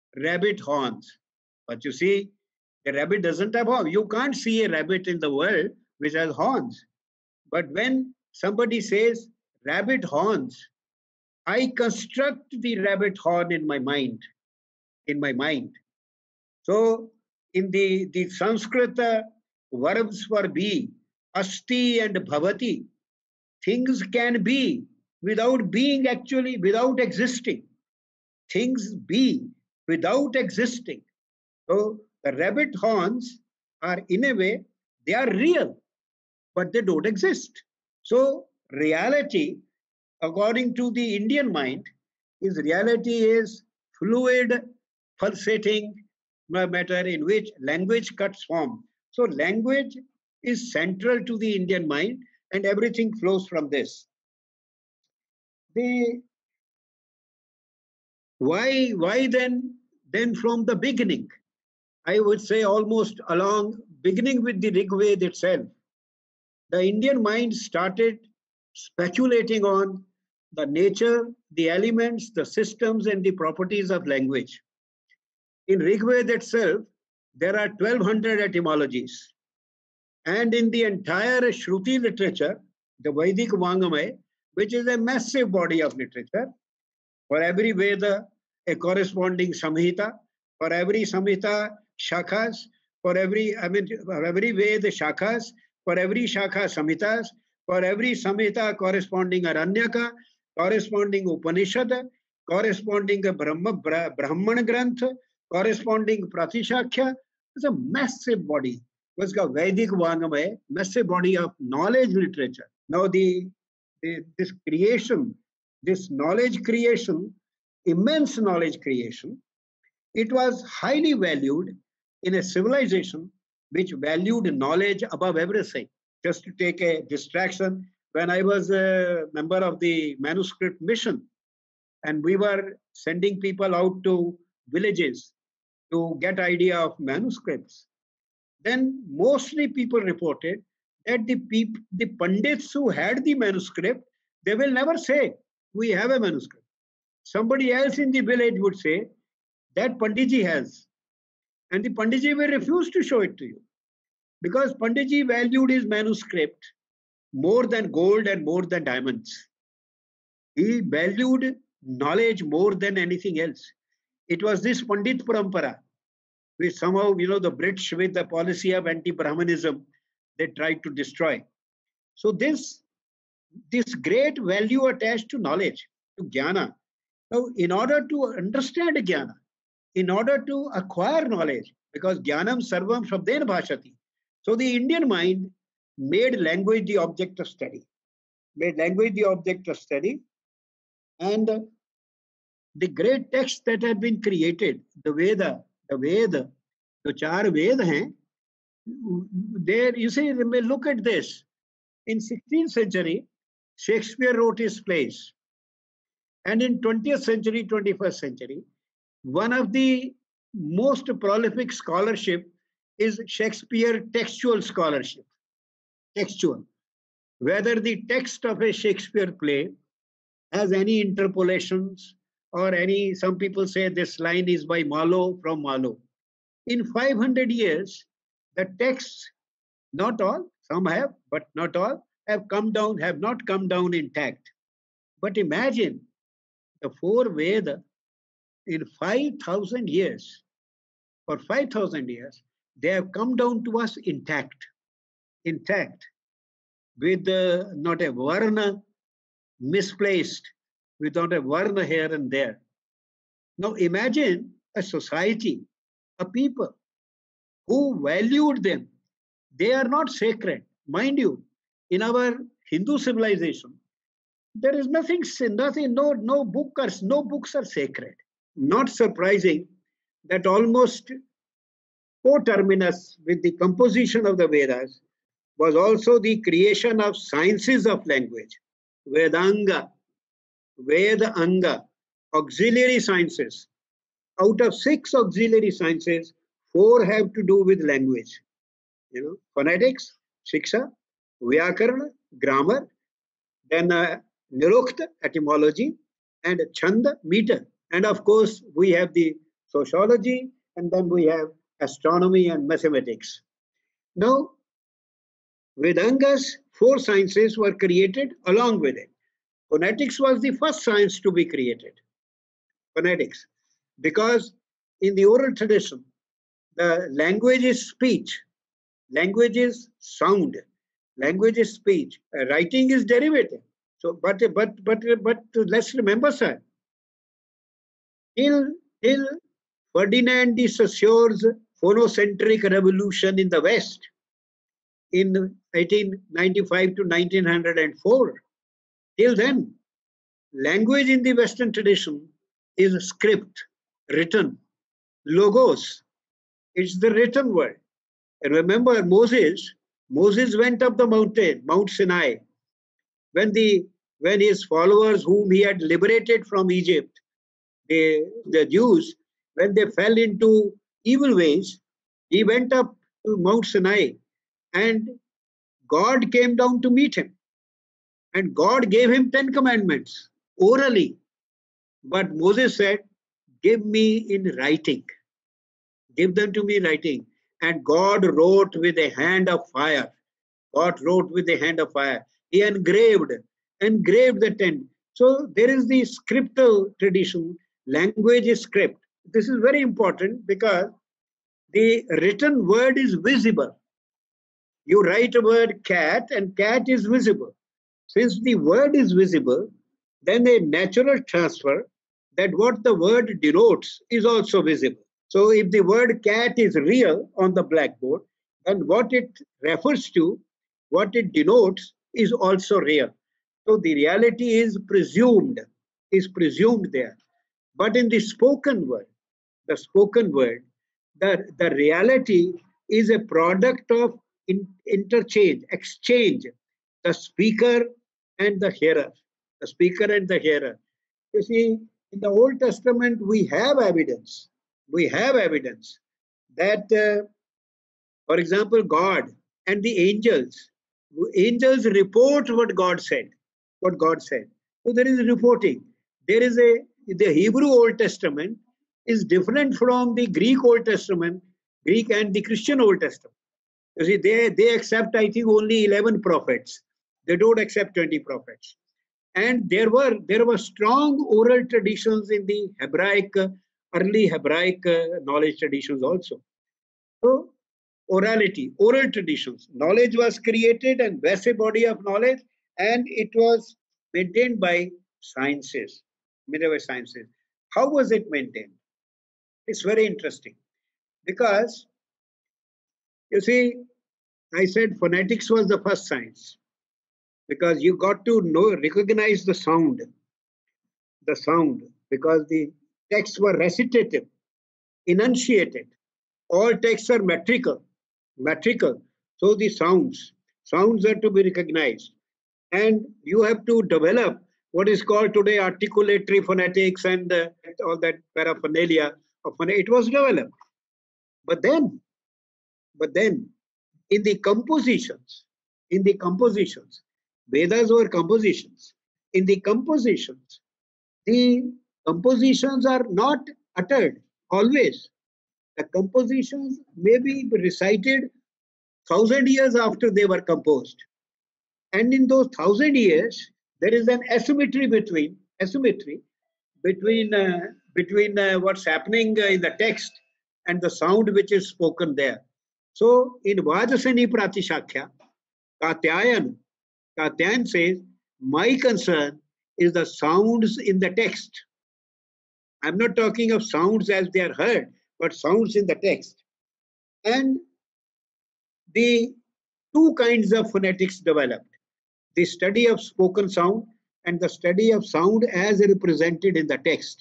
But you see, the rabbit doesn't have horns. You can't see a rabbit in the world which has horns. But when somebody says rabbit horns, I construct the rabbit horn in my mind. So in the Sanskrit verbs for be, asti and bhavati, things can be without being actually, without existing. Things be without existing. So the rabbit horns are, in a way, they are real, but they don't exist. So reality, according to the Indian mind, reality is fluid, pulsating matter in which language cuts form. So language is central to the Indian mind, and everything flows from this. Why then from the beginning? I would say almost along, beginning with the Rig Veda itself, the Indian mind started speculating on the nature, the elements, the systems, and the properties of language. In Rig Veda itself, there are 1200 etymologies. And in the entire Shruti literature, the Vedic Vangamaya, which is a massive body of literature, for every Veda, a corresponding Samhita, for every Samhita, Shakhas, for every Veda, Shakhas, for every Shakha, Samhitas, for every Samhita corresponding Aranyaka, corresponding Upanishad, corresponding Brahman Granth, corresponding Pratishakhya. It's a massive body. What's called Vedic Vangamaya, massive body of knowledge literature. Now this creation, this knowledge creation, immense knowledge creation, it was highly valued in a civilization which valued knowledge above everything. Just to take a distraction, when I was a member of the manuscript mission, and we were sending people out to villages to get idea of manuscripts, then mostly people reported that the Pandits who had the manuscript, they will never say, we have a manuscript. somebody else in the village would say, that Panditji has. And the Panditji will refuse to show it to you. Because Panditji valued his manuscript more than gold and more than diamonds. He valued knowledge more than anything else. It was this Pandit Parampara, which somehow, the British with the policy of anti-Brahmanism, they tried to destroy. So this great value attached to knowledge, to jnana. Now, in order to understand jnana, in order to acquire knowledge, because jnanam sarvam shabdena bhashati. So the Indian mind made language the object of study. And the great texts that have been created, the Veda, the char Veda hain, there, you see, look at this. In 16th century, Shakespeare wrote his plays. And in 20th century, 21st century, one of the most prolific scholarship is Shakespeare textual scholarship. Textual. Whether the text of a Shakespeare play has any interpolations or any, some people say this line is by Marlowe, from Marlowe. In 500 years, the texts, not all, some have, but not all, have not come down intact. But imagine the four Veda in 5,000 years. For 5,000 years, they have come down to us intact, with not a varna misplaced, with not a varna here and there. Now imagine a society, a people who valued them. They are not sacred. Mind you, in our Hindu civilization, there is nothing, no books are sacred. Not surprising that almost coterminous with the composition of the Vedas was also the creation of sciences of language, Vedanga, auxiliary sciences. Out of 6 auxiliary sciences, 4 have to do with language. Phonetics, Shiksha, Vyakarana, grammar, then Nirukta, etymology, and Chanda, meter. And of course, we have the sociology, and then we have astronomy and mathematics. Now, Vedanga's 4 sciences were created along with it. Phonetics was the first science to be created. Phonetics. Because in the oral tradition, the language is speech, language is sound, language is speech, writing is derivative. So, but let's remember, sir, till Ferdinand de Saussure's phonocentric revolution in the West in 1895 to 1904, till then, language in the Western tradition is script, written, logos. It's the written word. And remember, Moses went up the mountain, Mount Sinai, when his followers, whom he had liberated from Egypt, the Jews, when they fell into evil ways, he went up to Mount Sinai, and God came down to meet him. And God gave him 10 commandments orally. But Moses said, give me in writing. Give them to me in writing. And God wrote with a hand of fire. God wrote with a hand of fire. He engraved the 10. So there is the scriptal tradition. Language is script. This is very important because the written word is visible. You write a word cat, and cat is visible. Since the word is visible, then a natural transfer that what the word denotes is also visible. So if the word cat is real on the blackboard, then what it refers to, what it denotes is also real. So the reality is presumed there. But in the spoken word, the reality is a product of interchange, exchange, the speaker and the hearer. You see, in the Old Testament, we have evidence that, for example, God and the angels report what God said. So there is reporting. There is the Hebrew Old Testament is different from the Greek Old Testament, Greek and the Christian Old Testament. You see, they accept, I think, only 11 prophets. They don't accept 20 prophets. And there were strong oral traditions in the Hebraic, early Hebraic knowledge traditions also. So, orality, oral traditions. Knowledge was created and was a body of knowledge, and it was maintained by sciences, medieval sciences. How was it maintained? It's very interesting because, you see, I said phonetics was the first science because you got to recognize the sound, because the texts were recitative, enunciated. All texts are metrical. So the sounds are to be recognized. And you have to develop what is called today articulatory phonetics and all that paraphernalia of phonetics. It was developed. But then, in the compositions, Vedas were compositions. In the compositions are not uttered always. The compositions may be recited 1,000 years after they were composed. And in those 1,000 years, there is an asymmetry between what's happening in the text and the sound which is spoken there. So in Vajasani Pratishakhya, Katyayan says, my concern is the sounds in the text. I'm not talking of sounds as they are heard, but sounds in the text. And the two kinds of phonetics developed. The study of spoken sound and the study of sound as represented in the text.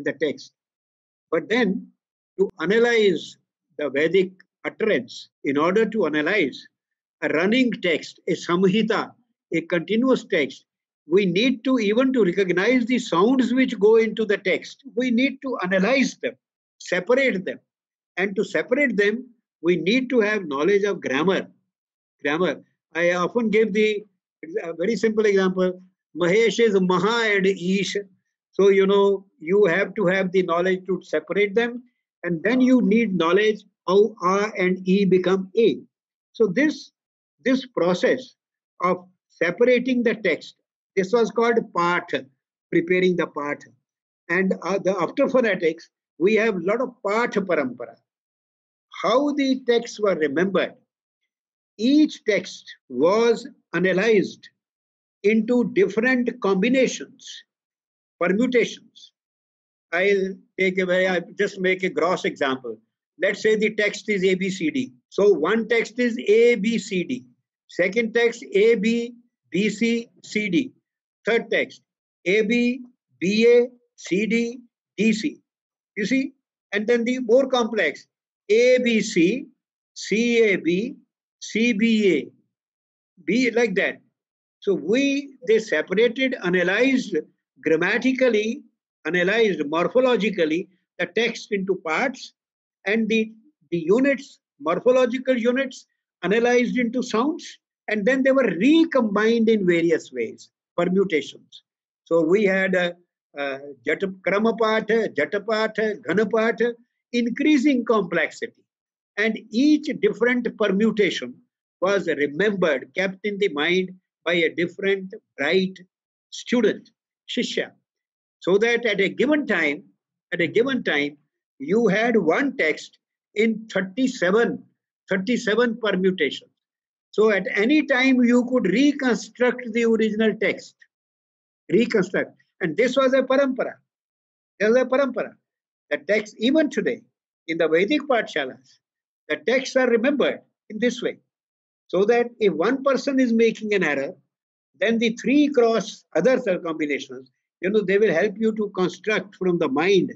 But then to analyze the Vedic utterance, in order to analyze a running text, a samhita, a continuous text, we need to even to recognize the sounds which go into the text. We need to analyze them, separate them. And to separate them, we need to have knowledge of grammar. I often give a very simple example. Mahesh is Maha and Ish. So, you have to have the knowledge to separate them. And then you need knowledge how A and E become A. So this process of separating the text, this was called Path, preparing the Path. And after phonetics, we have a lot of Path Parampara. How the texts were remembered. Each text was analyzed into different combinations, permutations. I'll just make a gross example. Let's say the text is ABCD. So one text is ABCD. Second text AB, BC, CD. Third text AB, BA, CD, DC. You see? And then the more complex ABC, CAB, CBA, B like that. So they separated, analyzed grammatically, analyzed morphologically the text into parts, and the units, morphological units, analyzed into sounds, and then they were recombined in various ways, permutations. So we had Kramapatha, Jatapatha, Ghanapatha, increasing complexity. And each different permutation was remembered, kept in the mind by a different bright student, Shishya. So that at a given time, you had one text in 37 permutations. So at any time you could reconstruct the original text. And this was a parampara. The text, even today, in the Vedic Pathshalas, the texts are remembered in this way. So that if one person is making an error, then the 3 cross other combinations, they will help you to construct from mind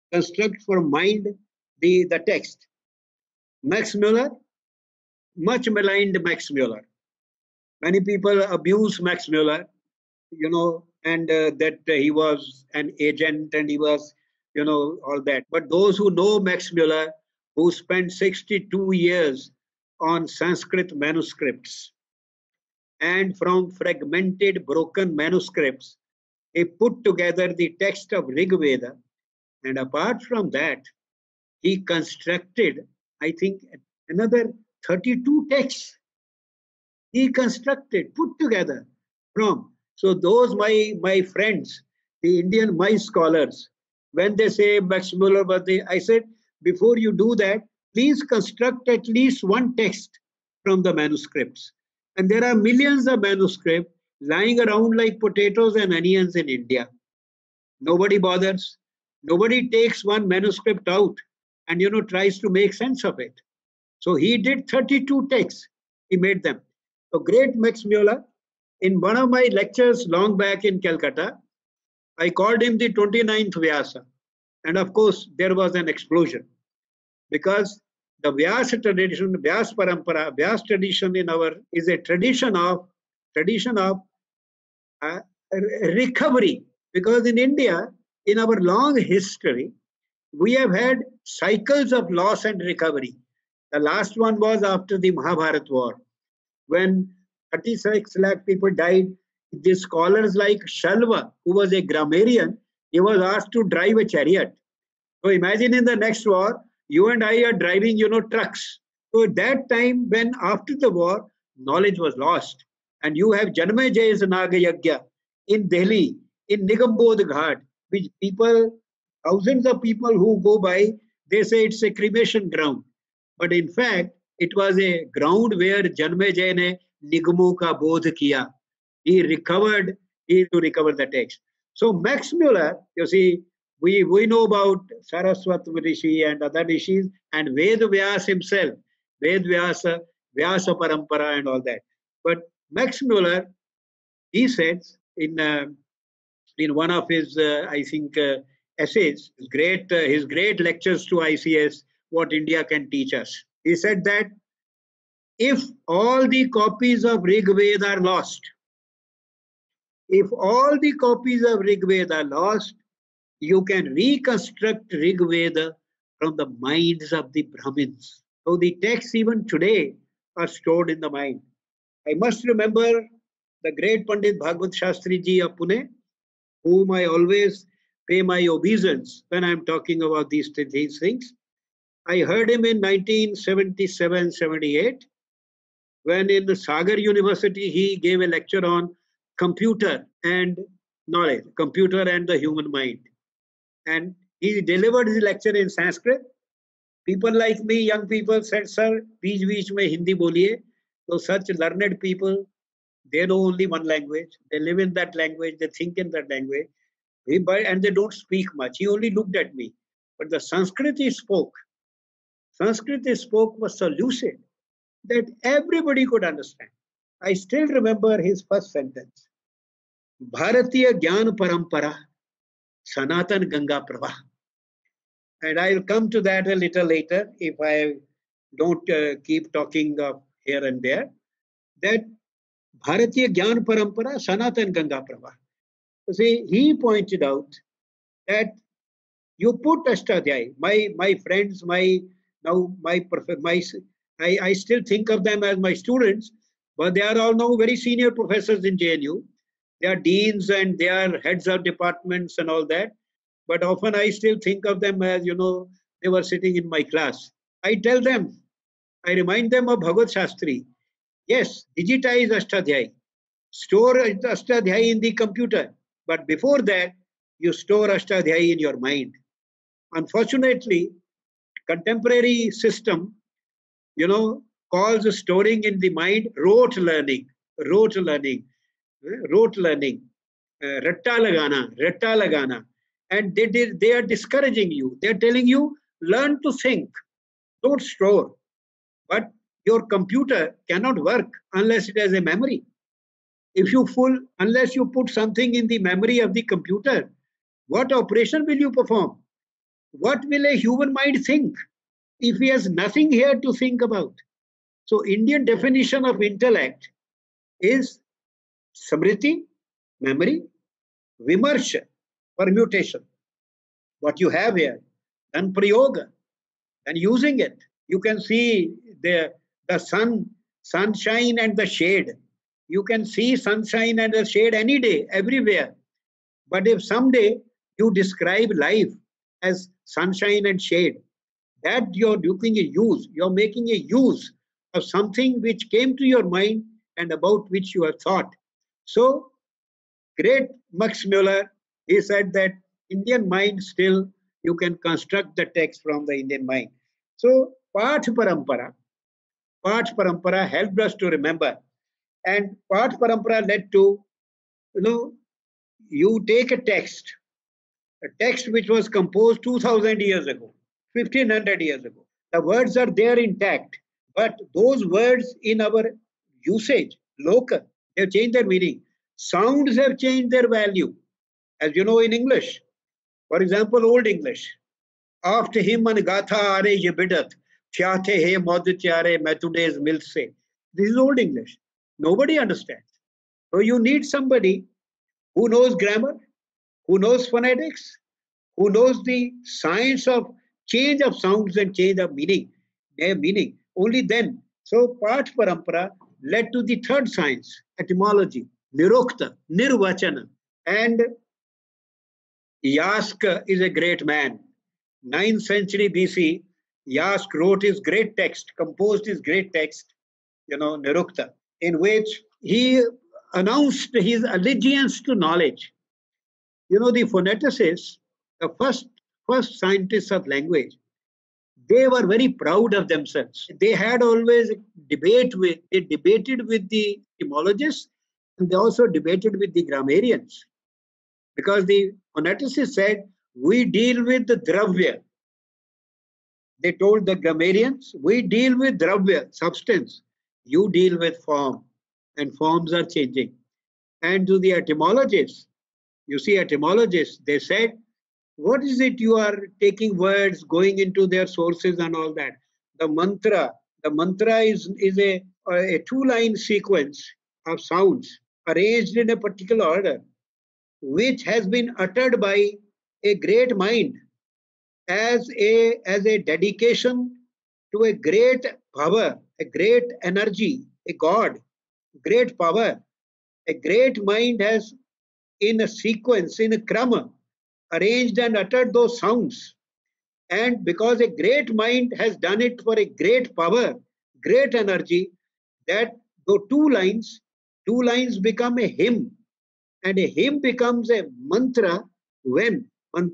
the text. Max Muller, much maligned Max Muller. Many people abuse Max Muller, and that he was an agent and he was, all that. But those who know Max Muller, who spent 62 years on Sanskrit manuscripts, and from fragmented, broken manuscripts, He put together the text of Rig Veda, and apart from that, he constructed, I think, another 32 texts. He constructed, put together from. So those my friends, the Indian my scholars, when they say Max Muller, I said, before you do that, please construct at least one text from the manuscripts. And there are millions of manuscripts lying around like potatoes and onions in India. Nobody bothers. Nobody takes one manuscript out and tries to make sense of it. So he did 32 texts. He made them. So great Max Muller, in one of my lectures long back in Calcutta, I called him the 29th Vyasa. And of course, there was an explosion because the Vyasa tradition, Vyasa Parampara, Vyasa tradition is a tradition of recovery. Because in India, in our long history, we have had cycles of loss and recovery. The last one was after the Mahabharata war, when 36 lakh people died. The scholars like Shalva, who was a grammarian, he was asked to drive a chariot. So imagine in the next war, you and I are driving, trucks. So at that time, when after the war, knowledge was lost. And you have Janmejaya's Nagayagya in Delhi, in Nigambodh Ghat, which people, thousands of people who go by, they say it's a cremation ground. But in fact, it was a ground where Janmejaya ne Nigamo ka bodh kiya. He recovered the text. So Max Muller, you see, we know about Saraswat Rishi and other rishis and Ved Vyas himself, Ved Vyasa, Vyasa Parampara and all that. But Max Muller, he says in one of his, essays, his great lectures to ICS, what India can teach us. He said that if all the copies of Rig Veda are lost, you can reconstruct Rig Veda from the minds of the Brahmins. So the texts even today are stored in the mind. I must remember the great Pandit Bhagwat Shastri Ji of Pune, whom I always pay my obeisance when I'm talking about these things. I heard him in 1977-78, when in the Sagar University, he gave a lecture on computer and knowledge, computer and the human mind. And he delivered his lecture in Sanskrit. People like me, young people, said, sir, beech mein Hindi boliye. So such learned people, they know only one language. They live in that language. They think in that language. And they don't speak much. He only looked at me. But the Sanskrit he spoke was so lucid that everybody could understand. I still remember his first sentence. Bharatiya Gyan Parampara, Sanatan Ganga Prabha. And I'll come to that a little later if I don't keep talking here and there. That Bharatiya Gyan Parampara, Sanatan Ganga Prabha. You see, he pointed out that you put Ashtadhyayi, my friends, I still think of them as my students, but they are all now very senior professors in JNU. They are deans and they are heads of departments and all that. But often I still think of them as, they were sitting in my class. I tell them, I remind them of Bhagwat Shastri. Yes, digitize Ashtadhyayi. Store Ashtadhyayi in the computer. But before that, you store Ashtadhyayi in your mind. Unfortunately, contemporary system, calls storing in the mind rote learning, ratta lagana. And they are discouraging you. They are telling you, learn to think, don't store. But your computer cannot work unless it has a memory. Unless you put something in the memory of the computer, what operation will you perform? What will a human mind think if he has nothing here to think about? So Indian definition of intellect is smriti, memory, vimarsha, permutation. What you have here, then prayoga, and using it. You can see the sunshine and the shade. You can see sunshine and the shade any day, everywhere. But if someday you describe life as sunshine and shade, that you're making a use of something which came to your mind and about which you have thought. So, great Max Muller, he said that Indian mind still, you can construct the text from the Indian mind. So, Path Parampara helped us to remember. And Path Parampara led to, you take a text which was composed 2000 years ago, 1500 years ago. The words are there intact, but those words in our usage, local, they've changed their meaning. Sounds have changed their value. As you know, in English, for example, Old English, after him and gatha are ye bidat, fyate he modhyare methudes milse. This is Old English. Nobody understands. So you need somebody who knows grammar, who knows phonetics, who knows the science of change of sounds and change of meaning, their meaning. Only then. So Path Parampara led to the third science, etymology, Nirokta, Nirvachana. And Yask is a great man. 9th century BC, Yask wrote his great text, composed his great text, Nirukta, in which he announced his allegiance to knowledge. The phoneticists, the first scientists of language, they were very proud of themselves. They had always debated with the etymologists, and they also debated with the grammarians. Because the phoneticists said, we deal with the dravya. They told the grammarians, we deal with dravya, substance. You deal with form, and forms are changing. And to the etymologists, they said, what is it you are taking words, going into their sources and all that? The mantra is a two-line sequence of sounds arranged in a particular order, which has been uttered by a great mind as a dedication to a great power, a great energy, a God, great power. A great mind has, in a sequence, in a krama, arranged and uttered those sounds. And because a great mind has done it for a great power, great energy, that though two lines become a hymn, and a hymn becomes a mantra when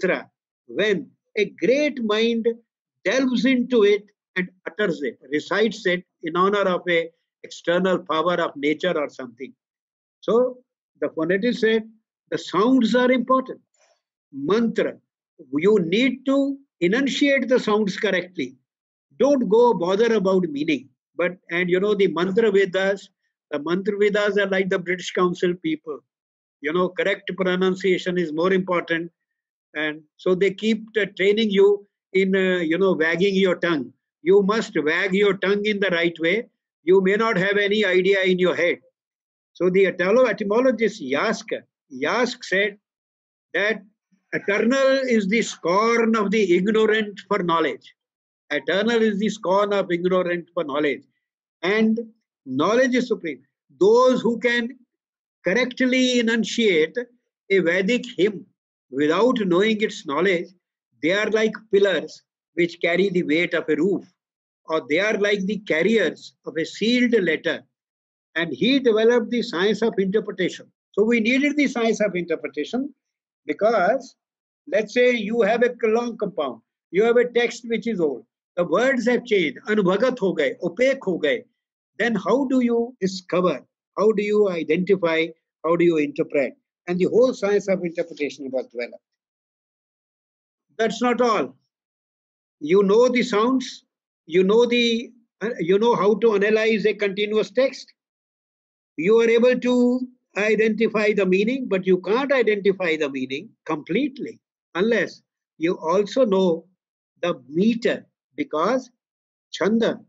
a great mind delves into it and utters it, recites it in honor of a external power of nature or something. So the phonetist said the sounds are important. Mantra, you need to enunciate the sounds correctly. Don't go bother about meaning. The mantra Vedas are like the British Council people. Correct pronunciation is more important. And so they keep training you in, wagging your tongue. You must wag your tongue in the right way. You may not have any idea in your head. So the etymologist Yask said that eternal is the scorn of the ignorant for knowledge. Eternal is the scorn of ignorant for knowledge. And knowledge is supreme. Those who can correctly enunciate a Vedic hymn without knowing its knowledge, they are like pillars which carry the weight of a roof, or they are like the carriers of a sealed letter. And he developed the science of interpretation. So we needed the science of interpretation because, let's say you have a long compound, you have a text which is old, the words have changed, anubhagat ho gaye, opaque ho gaye. Then how do you discover? How do you identify? How do you interpret? And the whole science of interpretation was developed. That's not all. You know the sounds, you know how to analyze a continuous text. You are able to identify the meaning, but you can't identify the meaning completely unless you also know the meter, because chanda,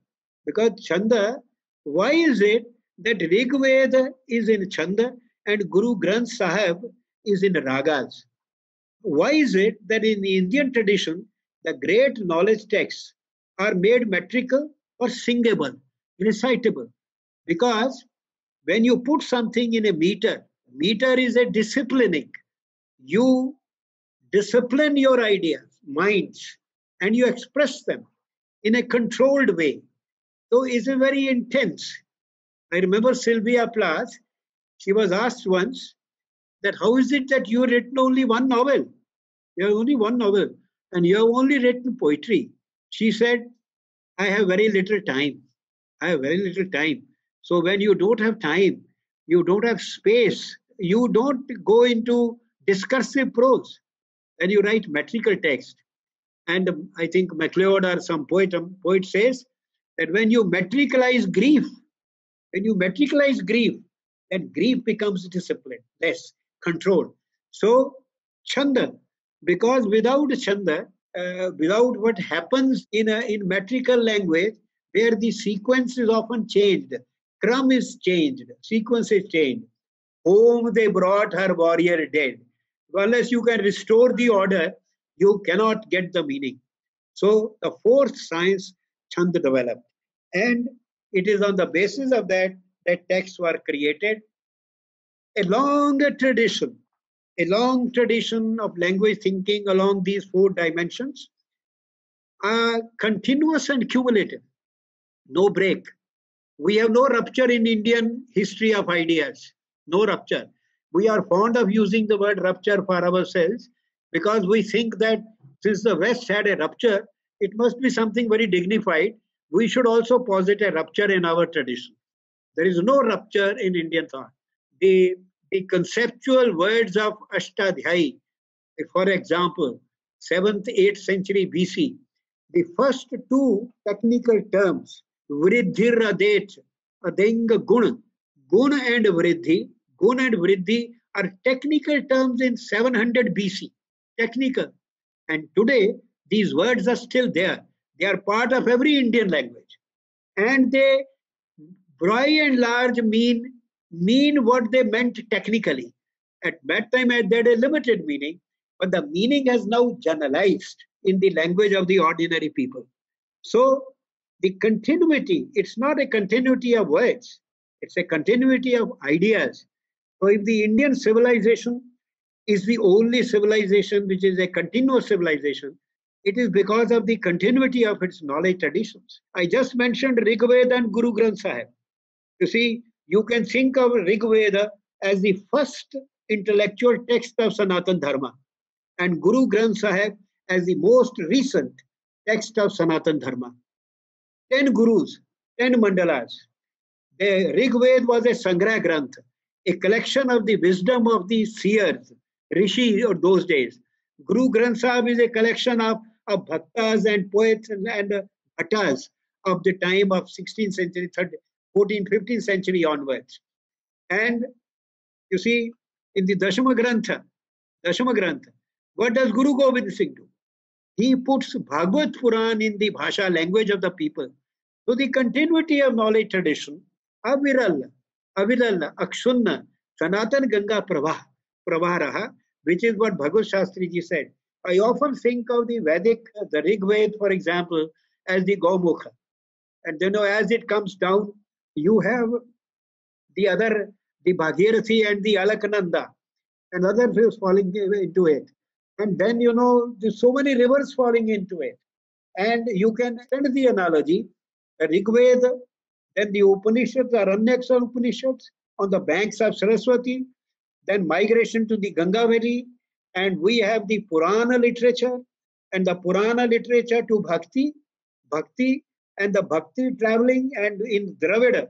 why is it that Rig Veda is in chanda and Guru Granth Sahib is in ragas? Why is it that in the Indian tradition, the great knowledge texts are made metrical or singable, recitable? Because when you put something in a meter is a disciplining. you discipline your ideas, minds, and you express them in a controlled way. So it's a very intense. I remember Sylvia Plath, she was asked once that how is it that you have written only one novel? You have only one novel and you have only written poetry. She said, I have very little time. I have very little time. So when you don't have time, you don't have space, you don't go into discursive prose, and you write metrical text. And I think MacLeod or some poet says that when you metricalize grief, then grief becomes discipline, less control. So Chanda, because without Chanda, without what happens in metrical language, where the sequence is often changed, Kram is changed, sequence is changed. Home they brought her warrior dead. Unless you can restore the order, you cannot get the meaning. So the fourth science, Chand developed. And it is on the basis of that texts were created. A long tradition of language thinking along these four dimensions are continuous and cumulative, no break. We have no rupture in Indian history of ideas, no rupture. We are fond of using the word rupture for ourselves because we think that since the West had a rupture, it must be something very dignified. We should also posit a rupture in our tradition. There is no rupture in Indian thought. The conceptual words of Ashtadhyayi, for example, 7th, 8th century BC, the first two technical terms, Vriddhir Adet, Adeng Gun, Gun and Vriddhi are technical terms in 700 BC, technical. And today, these words are still there. They are part of every Indian language. And they, by and large, mean what they meant technically. At that time, they had a limited meaning, but the meaning has now generalized in the language of the ordinary people. So the continuity, it's not a continuity of words, it's a continuity of ideas. So if the Indian civilization is the only civilization which is a continuous civilization, it is because of the continuity of its knowledge traditions. I just mentioned Rig Veda and Guru Granth Sahib. You see, you can think of Rig Veda as the first intellectual text of Sanatan Dharma and Guru Granth Sahib as the most recent text of Sanatan Dharma. 10 gurus, 10 mandalas. The Rig Veda was a Sangrah Granth, a collection of the wisdom of the seers, Rishi of those days. Guru Granth Sahib is a collection of bhaktas and poets and bhattas of the time of 16th century, 14th, 15th century onwards. And you see, in the Dashama Grantha, what does Guru Gobind Singh do? He puts Bhagavad Puran in the Bhasha language of the people. So the continuity of knowledge tradition, Aviral, Akshunna, Sanatan Ganga Pravaraha, which is what Bhagavad Shastri ji said. I often think of the Vedic, the Rig Veda, for example, as the Gaumukha. And then as it comes down, you have the Bhagirathi and the Alaknanda, and other rivers falling into it. And then, there's so many rivers falling into it. And you can extend the analogy, the Rig Veda, then the Upanishads, the Aranyaka Upanishads on the banks of Saraswati, then migration to the Ganga Valley, and we have the Purana literature, and the Purana literature to Bhakti, and the Bhakti traveling, and in Dravida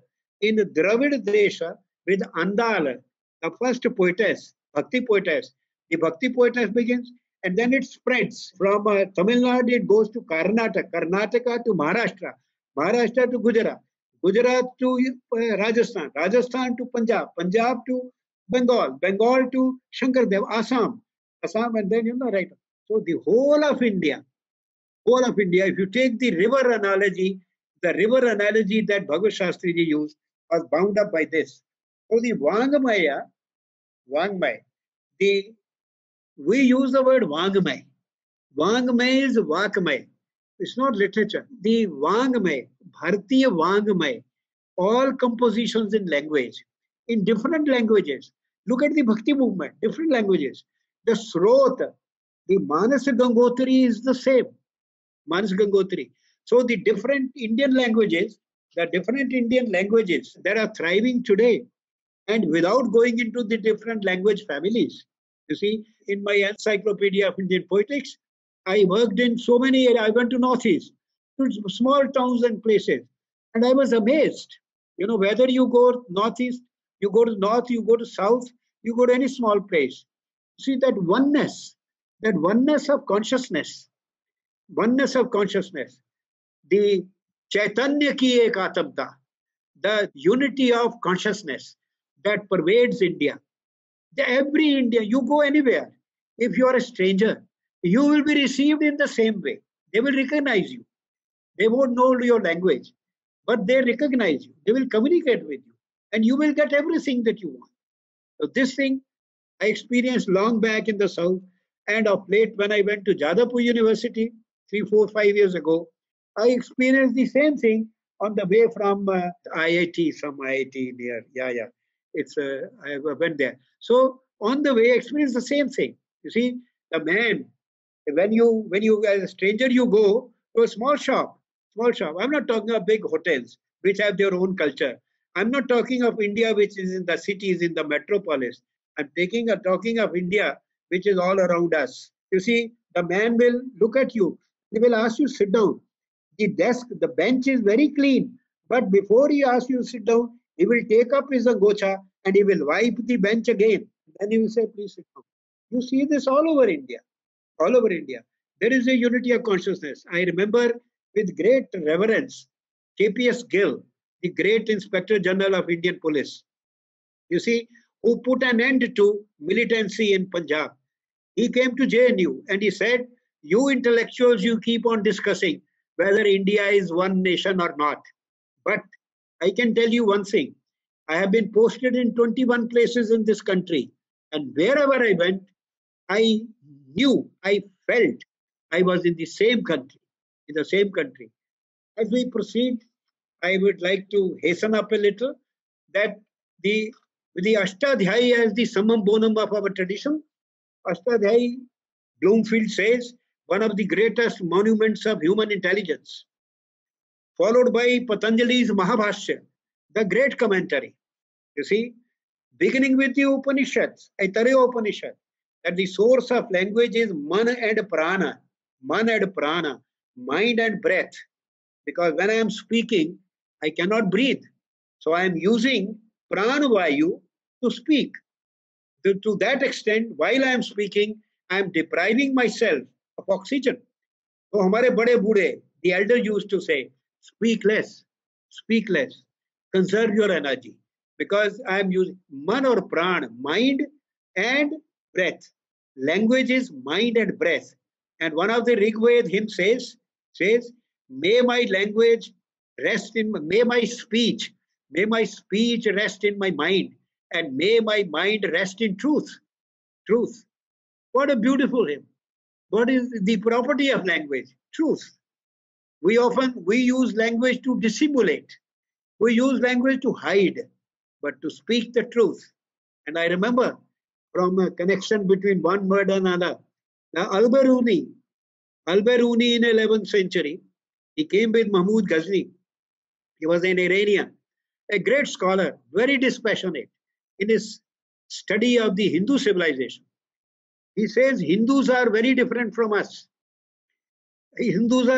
Desha with Andala, the first poetess, Bhakti poetess. The Bhakti poetess begins, and then it spreads from Tamil Nadu, it goes to Karnataka to Maharashtra to Gujarat to Rajasthan to Punjab to Bengal to Shankardev, Assam, and then right. So the whole of India, if you take the river analogy that Bhagavad Shastri ji used was bound up by this. So the Vangmaya, we use the word Vangmay. Vangmay is Vakmay. It's not literature. The Vangmay, Bharatiya Vangmay, all compositions in language, in different languages. Look at the Bhakti movement, different languages. The Srot, the Manas Gangotri is the same. Manas Gangotri. So the different Indian languages that are thriving today, and without going into the different language families. You see, in my Encyclopedia of Indian Poetics, I worked in so many areas. I went to Northeast, to small towns and places, and I was amazed. You know, whether you go Northeast, you go to North, you go to South, you go to any small place. See that oneness of consciousness, the Chaitanya ki ek atamta, the unity of consciousness that pervades India. Every India, you go anywhere, if you are a stranger, you will be received in the same way. They will recognize you. They won't know your language, but they recognize you. They will communicate with you, and you will get everything that you want. So this thing I experienced long back in the South, and of late when I went to Jadavpur University 3, 4, 5 years ago, I experienced the same thing on the way from IIT, some IIT near, I went there. So on the way, I experienced the same thing. You see, the man, when you as a stranger, you go to a small shop. I'm not talking of big hotels, which have their own culture. I'm not talking of India, which is in the cities, in the metropolis. I'm talking of India, which is all around us. You see, the man will look at you. He will ask you to sit down. The bench is very clean. But before he asks you to sit down, he will take up his angocha and he will wipe the bench again. Then he will say, please sit down. You see this all over India. All over India. There is a unity of consciousness. I remember with great reverence, KPS Gill, the great Inspector General of Indian Police, you see, who put an end to militancy in Punjab. He came to JNU and he said, you intellectuals, you keep on discussing whether India is one nation or not. But I can tell you one thing. I have been posted in 21 places in this country. And wherever I went, I felt I was in the same country. As we proceed, I would like to hasten up a little that the Ashtadhyayi as the summum bonum of our tradition. Ashtadhyayi, Bloomfield says, one of the greatest monuments of human intelligence, followed by Patanjali's Mahabhashya, the great commentary. You see, beginning with the Upanishads, Aitareya Upanishad, that the source of language is mana and prana, mind and breath. Because when I am speaking, I cannot breathe. So I am using pranavayu to speak. To that extent, while I am speaking, I am depriving myself of oxygen. So hamare bade bude, the elder used to say, speak less, conserve your energy. Because I am using man or pran, mind and breath. Language is mind and breath. And one of the Rigved hymns says, may my speech rest in my mind, and may my mind rest in truth. Truth. What a beautiful hymn. What is the property of language? Truth. We use language to dissimulate. We use language to hide, but to speak the truth. And I remember from a connection between one word and another. Now, Al-Biruni in 11th century, he came with Mahmud Ghazni. He was an Iranian, a great scholar, very dispassionate in his study of the Hindu civilization. He says Hindus are very different from us. There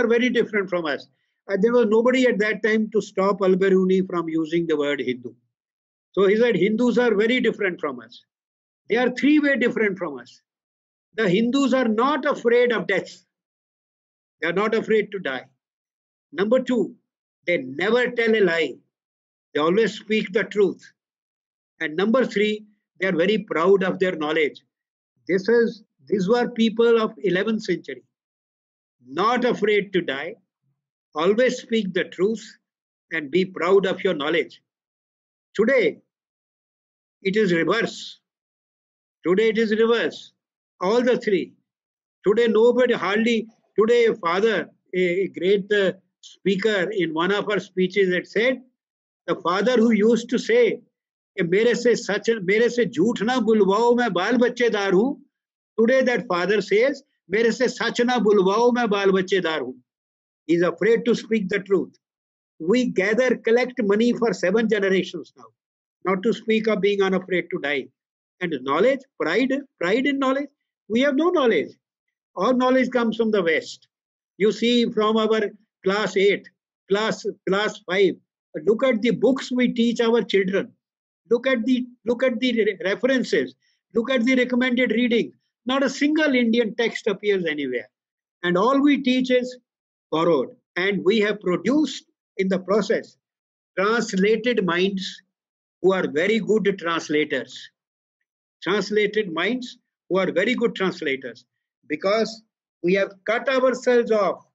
was nobody at that time to stop Al-Biruni from using the word Hindu. So he said Hindus are very different from us. They are three-way different from us. The Hindus are not afraid of death. They are not afraid to die. Number two, they never tell a lie. They always speak the truth. And number three, they are very proud of their knowledge. These were people of 11th century. Not afraid to die. Always speak the truth and be proud of your knowledge. Today, it is reverse. All the three. Today, a father, a great speaker in one of our speeches had said, the father who used to say, मेरे से झूठ ना बुलवाओ मैं बाल बच्चेदार हूं, Today that father says, मेरे से सच ना बुलवाओ मैं बाल बच्चेदार हूँ. He is afraid to speak the truth. We collect money for 7 generations now, not to speak of being unafraid to die. And knowledge, pride in knowledge. We have no knowledge. All knowledge comes from the West. You see from our class 8, class 5. Look at the books we teach our children. Look at the references. Look at the recommended reading. Not a single Indian text appears anywhere. And all we teach is borrowed. And we have produced in the process translated minds who are very good translators. Translated minds who are very good translators, because we have cut ourselves off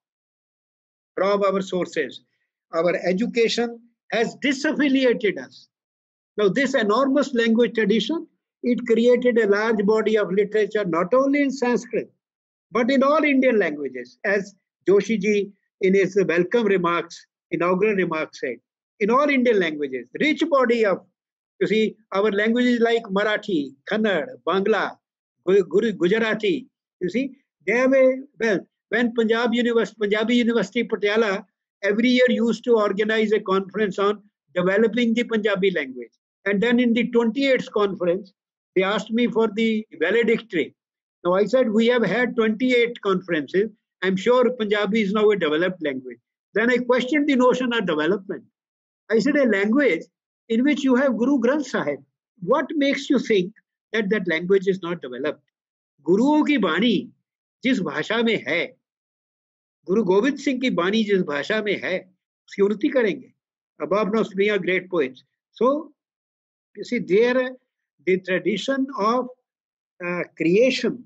from our sources. Our education has disaffiliated us. Now, this enormous language tradition, it created a large body of literature, not only in Sanskrit, but in all Indian languages, as Joshi ji in his welcome remarks, inaugural remarks said, in all Indian languages, rich body of, you see, our languages like Marathi, Kannada, Bangla, Gujarati, you see, they have a, well, when Punjabi University Patiala every year used to organize a conference on developing the Punjabi language. And then in the 28th conference, they asked me for the valedictory. Now I said, we have had 28 conferences. I'm sure Punjabi is now a developed language. Then I questioned the notion of development. I said, a language in which you have Guru Granth Sahib, what makes you think that that language is not developed? गुरुओं की बाणी जिस भाषा में है, गुरु गोविंद सिंह की बाणी जिस भाषा में है, उसकी उन्नति करेंगे. Above now being a great poets. So, you see, there the tradition of creation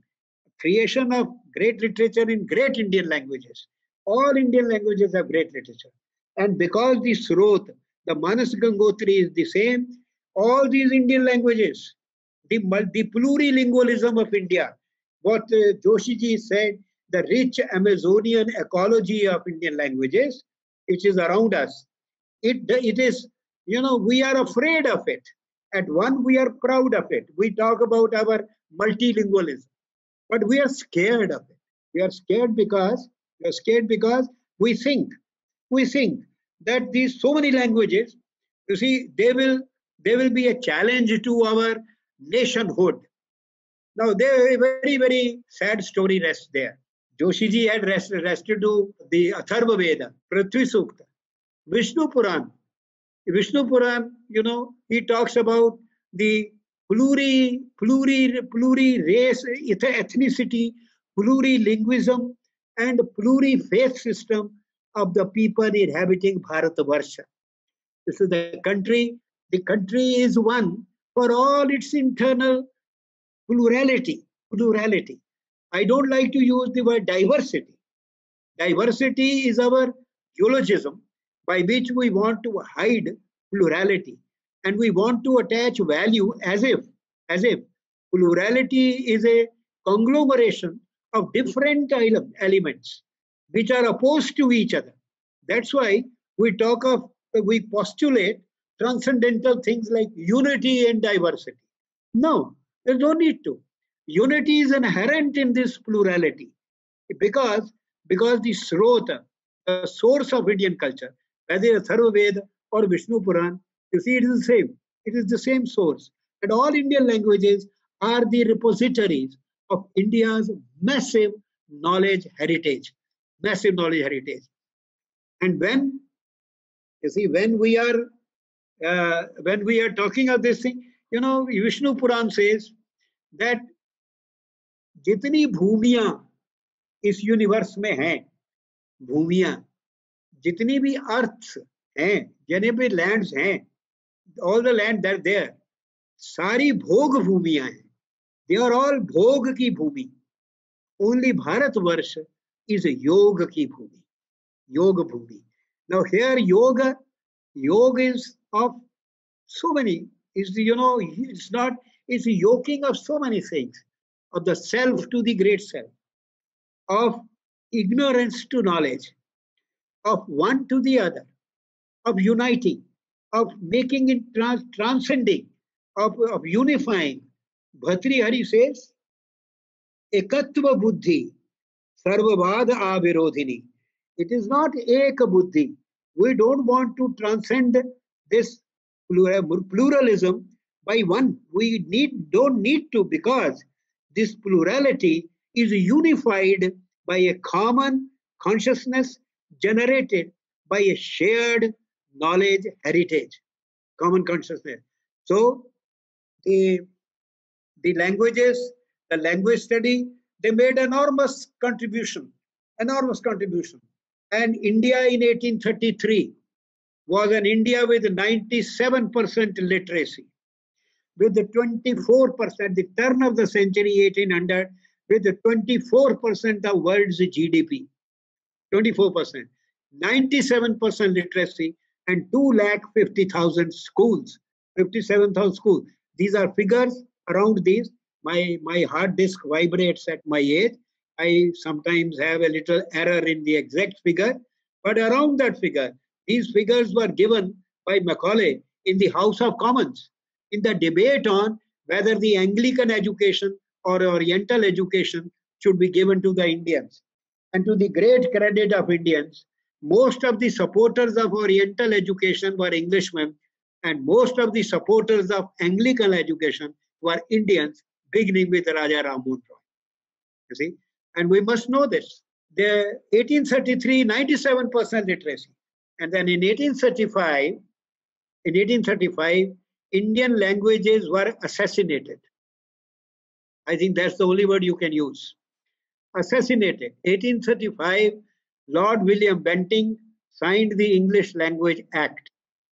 of great literature in great Indian languages. All Indian languages have great literature. And because the Srot, the Manas Gangotri is the same, all these Indian languages, the plurilingualism of India, what Joshi ji said, the rich Amazonian ecology of Indian languages, which is around us, it is, you know, we are afraid of it. At one, we are proud of it. We talk about our multilingualism, but we are scared of it. We are scared because we think that these so many languages, you see, they will be a challenge to our nationhood. Now, there a very, very sad story rests there. Joshi ji had rested to the Atharva Veda, Prithvi Sukta, Vishnu Puran. Vishnu Puran, you know, he talks about the pluri race, ethnicity, plurilinguism, and pluri-faith system of the people inhabiting Bharatavarsha. This is the country. The country is one for all its internal plurality. I don't like to use the word diversity. Diversity is our eulogism by which we want to hide plurality, and we want to attach value as if plurality is a conglomeration of different elements which are opposed to each other. That's why we postulate transcendental things like unity and diversity. No, there's no need to. Unity is inherent in this plurality because the Srota, the source of Indian culture, whether Atharva Veda or Vishnu Puran, you see, it is the same. It is the same source. And all Indian languages are the repositories of India's massive knowledge heritage. And when we are talking of this thing, you know, Vishnu Puran says that जितनी भूमियां इस universe में हैं, भूमियां, जितनी भी अर्थ हैं, जितने भी lands हैं, all the land that there, सारी भोग भूमियां हैं. They are all भोग की भूमि. Only भारतवर्ष is a योग की भूमि, योग भूमि. Now here yoga is of so many, is, you know, it's a yoking of so many things, of the self to the great self, of ignorance to knowledge, of one to the other, of uniting, of making it transcending, of unifying. Bhartrihari says, ekatva buddhi, sarvavad avirodhini. It is not eka buddhi. We don't want to transcend this pluralism by one. We don't need to, because this plurality is unified by a common consciousness generated by a shared knowledge heritage, common consciousness. So the languages, the language study, they made enormous contribution. And India in 1833 was an India with 97% literacy, with the 24%, the turn of the century 1800, with the 24% of world's GDP, 24%, 97% literacy, and 250,000 schools, 57,000 schools. These are figures around these. My hard disk vibrates at my age. I sometimes have a little error in the exact figure, but around that figure, these figures were given by Macaulay in the House of Commons in the debate on whether the Anglican education or Oriental education should be given to the Indians. And to the great credit of Indians, most of the supporters of Oriental education were Englishmen, and most of the supporters of Anglican education were Indians, beginning with Raja Ram Mohan Roy. You see? And we must know this. The 1833, 97% literacy. And then in 1835, Indian languages were assassinated. I think that's the only word you can use. Assassinated. 1835, Lord William Bentinck signed the English Language Act.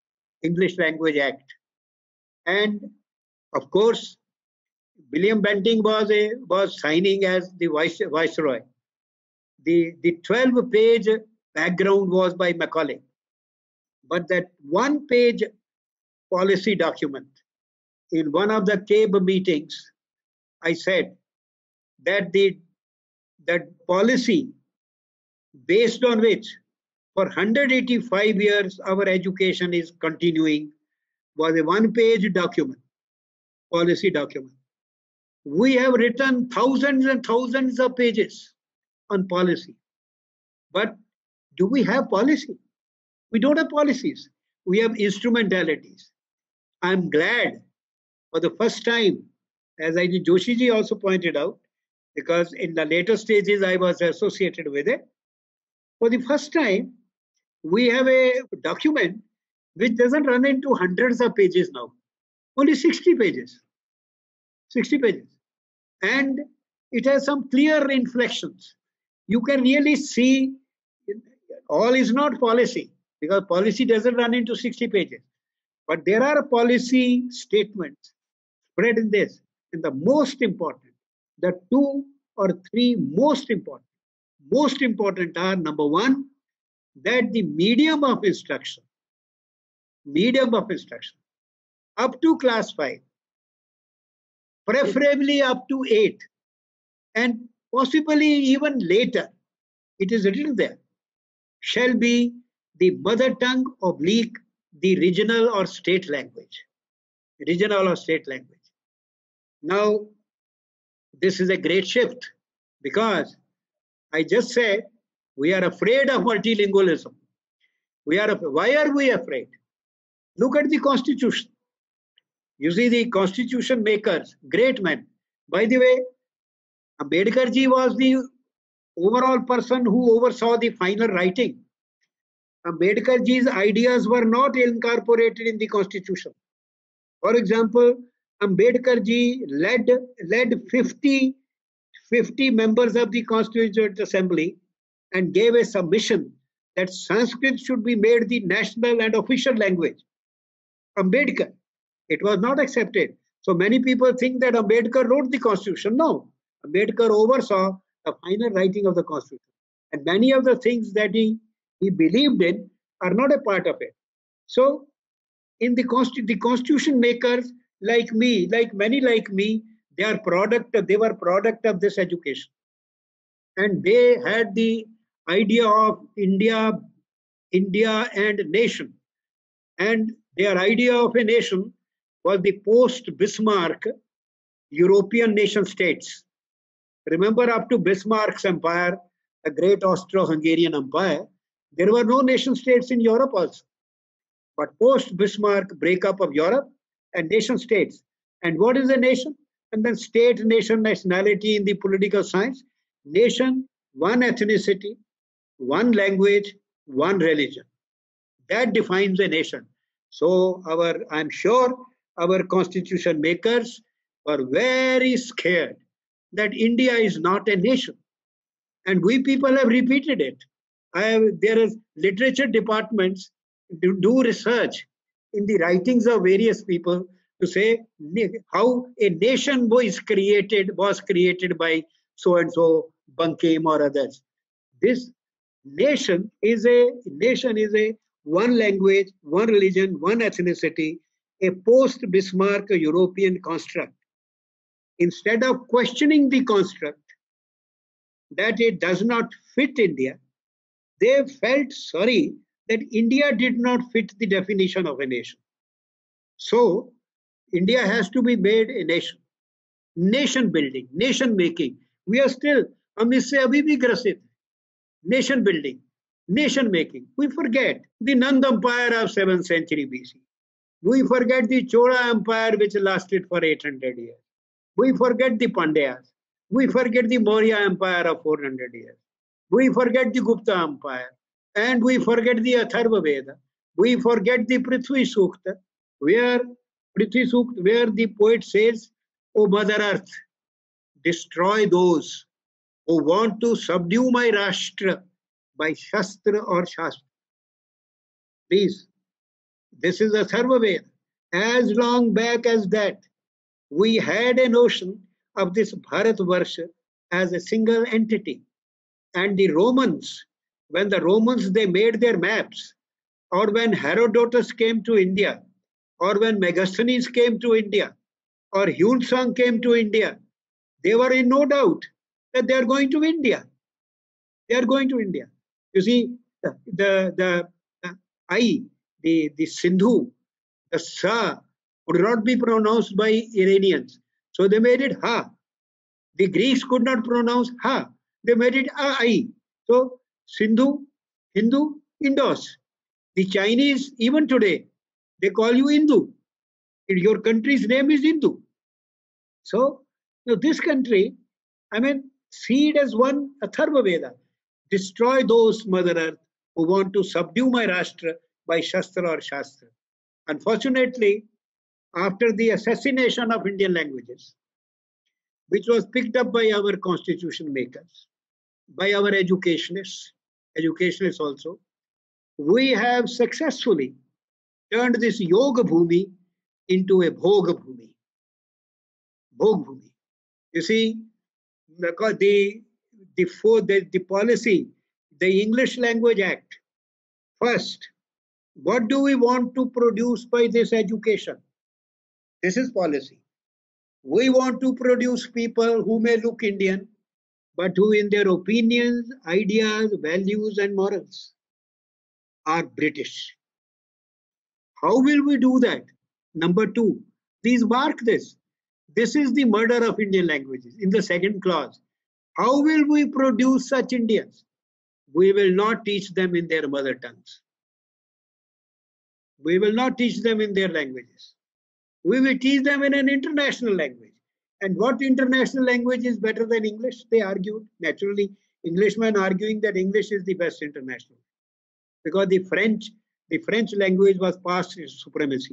And of course, William Bentinck was signing as the viceroy. The 12-page background was by Macaulay. But that one-page policy document, in one of the CABE meetings, I said that that policy based on which for 185 years our education is continuing was a one-page document, policy document. We have written thousands and thousands of pages on policy. But do we have policy? We don't have policies. We have instrumentalities. I'm glad for the first time, as I.G. Joshiji also pointed out, because in the later stages I was associated with it. For the first time, we have a document which doesn't run into hundreds of pages now. Only 60 pages. 60 pages. And it has some clear inflections. You can really see all is not policy, because policy doesn't run into 60 pages. But there are policy statements spread in this. And the most important, the 2 or 3 most important are, number one, that the medium of instruction up to class 5, preferably up to 8, and possibly even later, it is written there, shall be the mother tongue / the regional or state language. Now, this is a great shift, because I just said we are afraid of multilingualism. Why are we afraid? Look at the Constitution. You see, the Constitution makers, great men. By the way, Ambedkar ji was the overall person who oversaw the final writing. Ambedkar ji's ideas were not incorporated in the Constitution. For example, Ambedkar ji led 50 members of the Constituent Assembly and gave a submission that Sanskrit should be made the national and official language. Ambedkar. It was not accepted. So many people think that Ambedkar wrote the Constitution. No, Ambedkar oversaw the final writing of the Constitution. And many of the things that he believed in are not a part of it. So in the Constitution makers like me, like many like me, they were product of this education. And they had the idea of India and nation. And their idea of a nation was the post-Bismarck European nation states. Remember, up to Bismarck's empire, the great Austro-Hungarian empire, there were no nation states in Europe also. But post-Bismarck breakup of Europe and nation states. And what is a nation? And then state, nation, nationality in the political science. Nation, one ethnicity, one language, one religion. That defines a nation. So I'm sure our constitution makers were very scared that India is not a nation. And we people have repeated it. There are literature departments do research in the writings of various people to say how a nation was created by so and so Bankim or others. This nation is a one language, one religion, one ethnicity, a post-Bismarck European construct. Instead of questioning the construct that it does not fit India, they felt sorry that India did not fit the definition of a nation. So India has to be made a nation. Nation building, nation making. We are still, हम इससे अभी भी ग्रसित. Nation building, nation making. We forget the Nanda Empire of 7th century BC. We forget the Chola Empire which lasted for 800 years. We forget the Pandyas. We forget the Maurya Empire of 400 years. We forget the Gupta Empire. And we forget the Atharva Veda. We forget the Prithvi Sukta, where the poet says, O Mother Earth, destroy those who want to subdue my Rashtra by Shastra or Shastra. Please, this is Atharva Veda. As long back as that, we had a notion of this Bharatvarsha as a single entity. And the Romans, when the Romans, they made their maps, or when Herodotus came to India, or when Megasthenes came to India, or Huan Tsang came to India, they were in no doubt that they are going to India. They are going to India. You see, the Sindhu, the Sa could not be pronounced by Iranians. So they made it Ha. The Greeks could not pronounce Ha. They made it Ai. So Sindhu, Hindu, Indos. The Chinese, even today, they call you Hindu. Your country's name is Hindu. So this country, see it as one Atharva Veda. Destroy those, Mother Earth, who want to subdue my Rashtra by Shastra or Shastra. Unfortunately, after the assassination of Indian languages, which was picked up by our constitution makers, by our educationists also, we have successfully turned this Yoga Bhumi into a Bhoga Bhumi. Bhog Bhumi. You see, because the policy, the English Language Act, first, what do we want to produce by this education? This is policy. We want to produce people who may look Indian, but who in their opinions, ideas, values, and morals are British. How will we do that? Number two, please mark this. This is the murder of Indian languages in the second clause. How will we produce such Indians? We will not teach them in their mother tongues. We will not teach them in their languages. We will teach them in an international language. And what international language is better than English? They argued. Naturally, Englishmen arguing that English is the best international. Because the French language was past supremacy.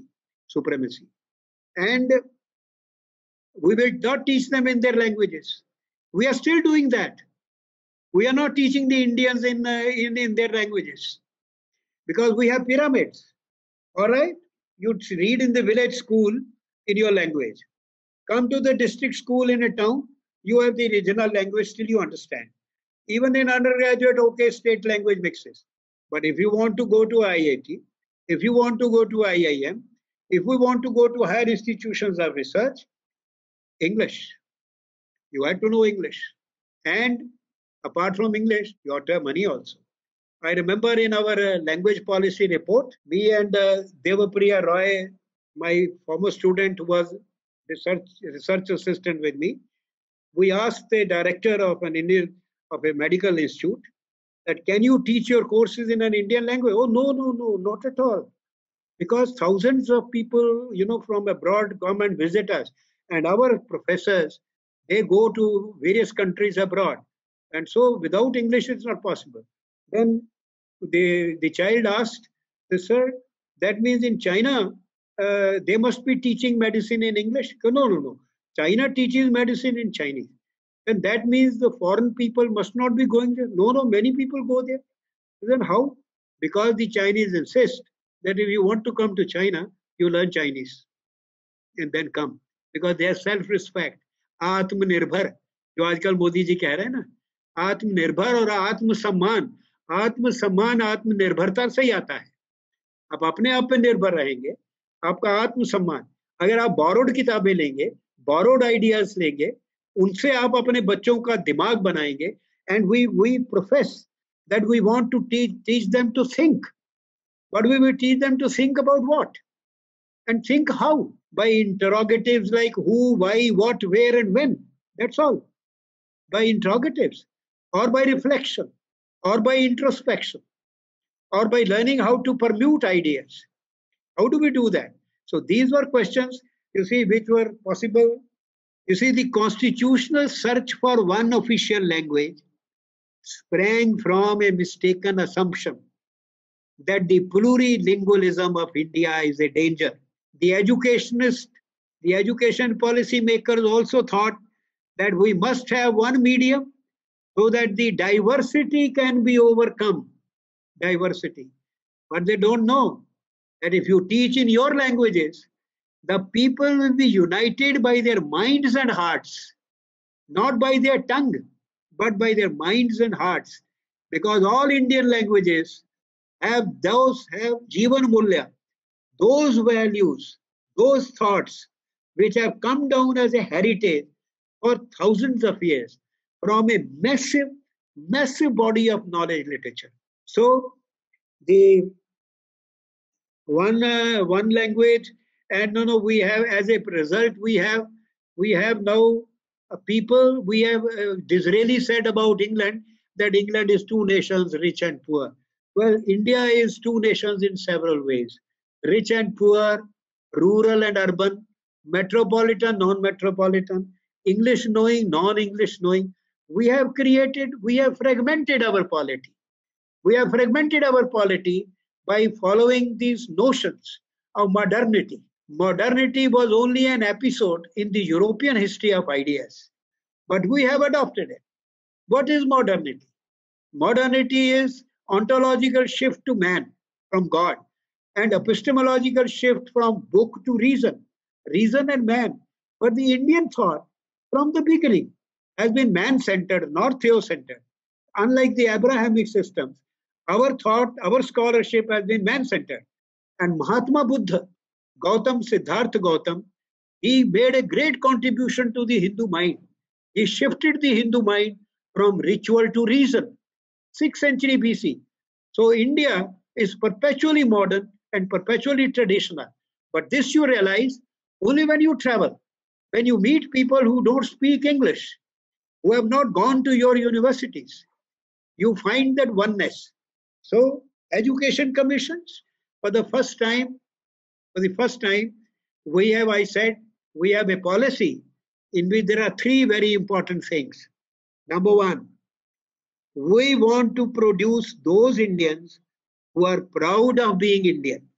And we will not teach them in their languages. We are still doing that. We are not teaching the Indians in their languages. Because we have pyramids. All right? You read in the village school in your language. Come to the district school in a town, you have the regional language, still you understand. Even in undergraduate, okay, state language mixes. But if you want to go to IIT, if you want to go to IIM, if we want to go to higher institutions of research, English. You have to know English. And apart from English, you have to have money also. I remember in our language policy report, me and Devapriya Roy, my former student who was research assistant with me, we asked the director of a medical institute that can you teach your courses in an Indian language? Oh, no, not at all. Because thousands of people, from abroad come and visit us. And our professors, they go to various countries abroad. And so without English, it's not possible. Then the child asked, sir, that means in China, they must be teaching medicine in English? No. China teaches medicine in Chinese. And that means the foreign people must not be going there. No, many people go there. Then how? Because the Chinese insist that if you want to come to China, you learn Chinese and then come. Because they have self-respect. Atmanirbhar, जो आजकल मोदी जी कह रहे हैं ना, आत्मनिर्भर और आत्मसम्मान, आत्मसम्मान आत्मनिर्भरता से ही आता है. आप अपने आप पे निर्भर रहेंगे, आपका आत्मसम्मान. अगर आप बोरोड किताबें लेंगे, बोरोड आइडियाज लेंगे, उनसे आप अपने बच्चों का दिमाग बनाएंगे. And we profess that we want to teach them to think. But we will teach them to think about what? And think how? By interrogatives like who, why, what, where, and when. That's all. By interrogatives, or by reflection, or by introspection, or by learning how to permute ideas. How do we do that? So these were questions, you see, which were possible. You see, the constitutional search for one official language sprang from a mistaken assumption that the plurilingualism of India is a danger. The education policy makers also thought that we must have one medium so that the diversity can be overcome. Diversity. But they don't know that if you teach in your languages, the people will be united by their minds and hearts, not by their tongue, but by their minds and hearts. Because all Indian languages have Jivan Mulya, those values, those thoughts, which have come down as a heritage for thousands of years from a massive, massive body of knowledge literature. So the one language, and we have, as a result, we have now people. We have Disraeli said about England that England is two nations, rich and poor. Well, India is two nations in several ways: rich and poor, rural and urban, metropolitan, non-metropolitan, English knowing, non-English knowing. We have fragmented our polity. We have fragmented our polity by following these notions of modernity. Modernity was only an episode in the European history of ideas, but we have adopted it. What is modernity? Modernity is ontological shift to man from God, and epistemological shift from book to reason and man. But the Indian thought from the beginning has been man-centered, not theo-centered. Unlike the Abrahamic systems, our thought, our scholarship has been man-centered. And Mahatma Buddha, Siddhartha Gautam, he made a great contribution to the Hindu mind. He shifted the Hindu mind from ritual to reason, 6th century BC. So India is perpetually modern and perpetually traditional. But this you realize only when you travel, when you meet people who don't speak English, who have not gone to your universities. You find that oneness. So education commissions, for the first time, we have a policy in which there are three very important things. Number one, we want to produce those Indians who are proud of being Indian,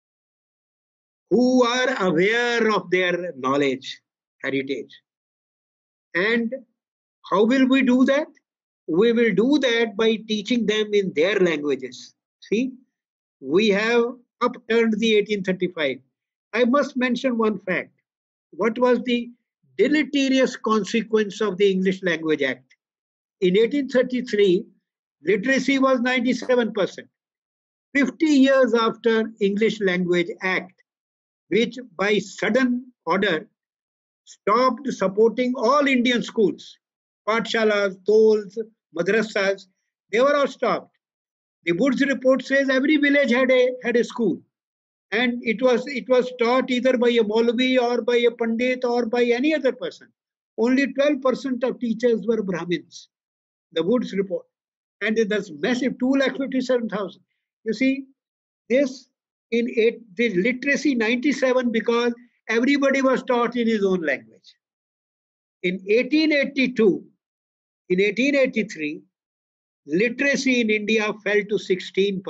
who are aware of their knowledge, heritage. And how will we do that? We will do that by teaching them in their languages. See, we have upturned the 1835. I must mention one fact. What was the deleterious consequence of the English Language Act? In 1833, literacy was 97%. 50 years after English Language Act, which by sudden order stopped supporting all Indian schools, pathshalas, tols, madrasas, they were all stopped. The Woods report says every village had a school, and it was taught either by a Maulvi or by a Pandit or by any other person. only 12% of teachers were Brahmins, the Woods report. And that's massive, 2,57,000. You see, this the literacy 97 because everybody was taught in his own language. In 1882, in 1883, literacy in India fell to 16%.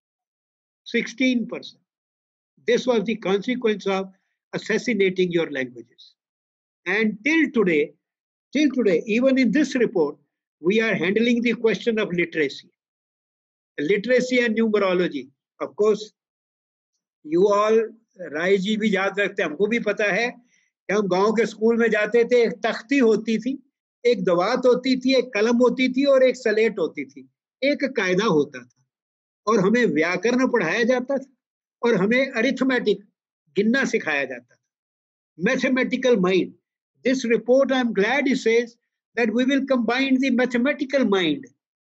16%. This was the consequence of assassinating your languages. And till today, even in this report, we are handling the question of literacy. Literacy and numerology. Of course, you all, Rai ji भी याद रखते हैं, हमको भी पता है कि हम गांव के स्कूल में जाते थे, एक तख्ती होती थी, एक दवात होती थी, एक कलम होती थी और एक स्लेट होती थी, एक कायदा होता था और हमें व्याकरण पढ़ाया जाता था और हमें अरिथमेटिक गिनना सिखाया जाता था. Mathematical mind. This report, I'm glad it says that we will combine the mathematical mind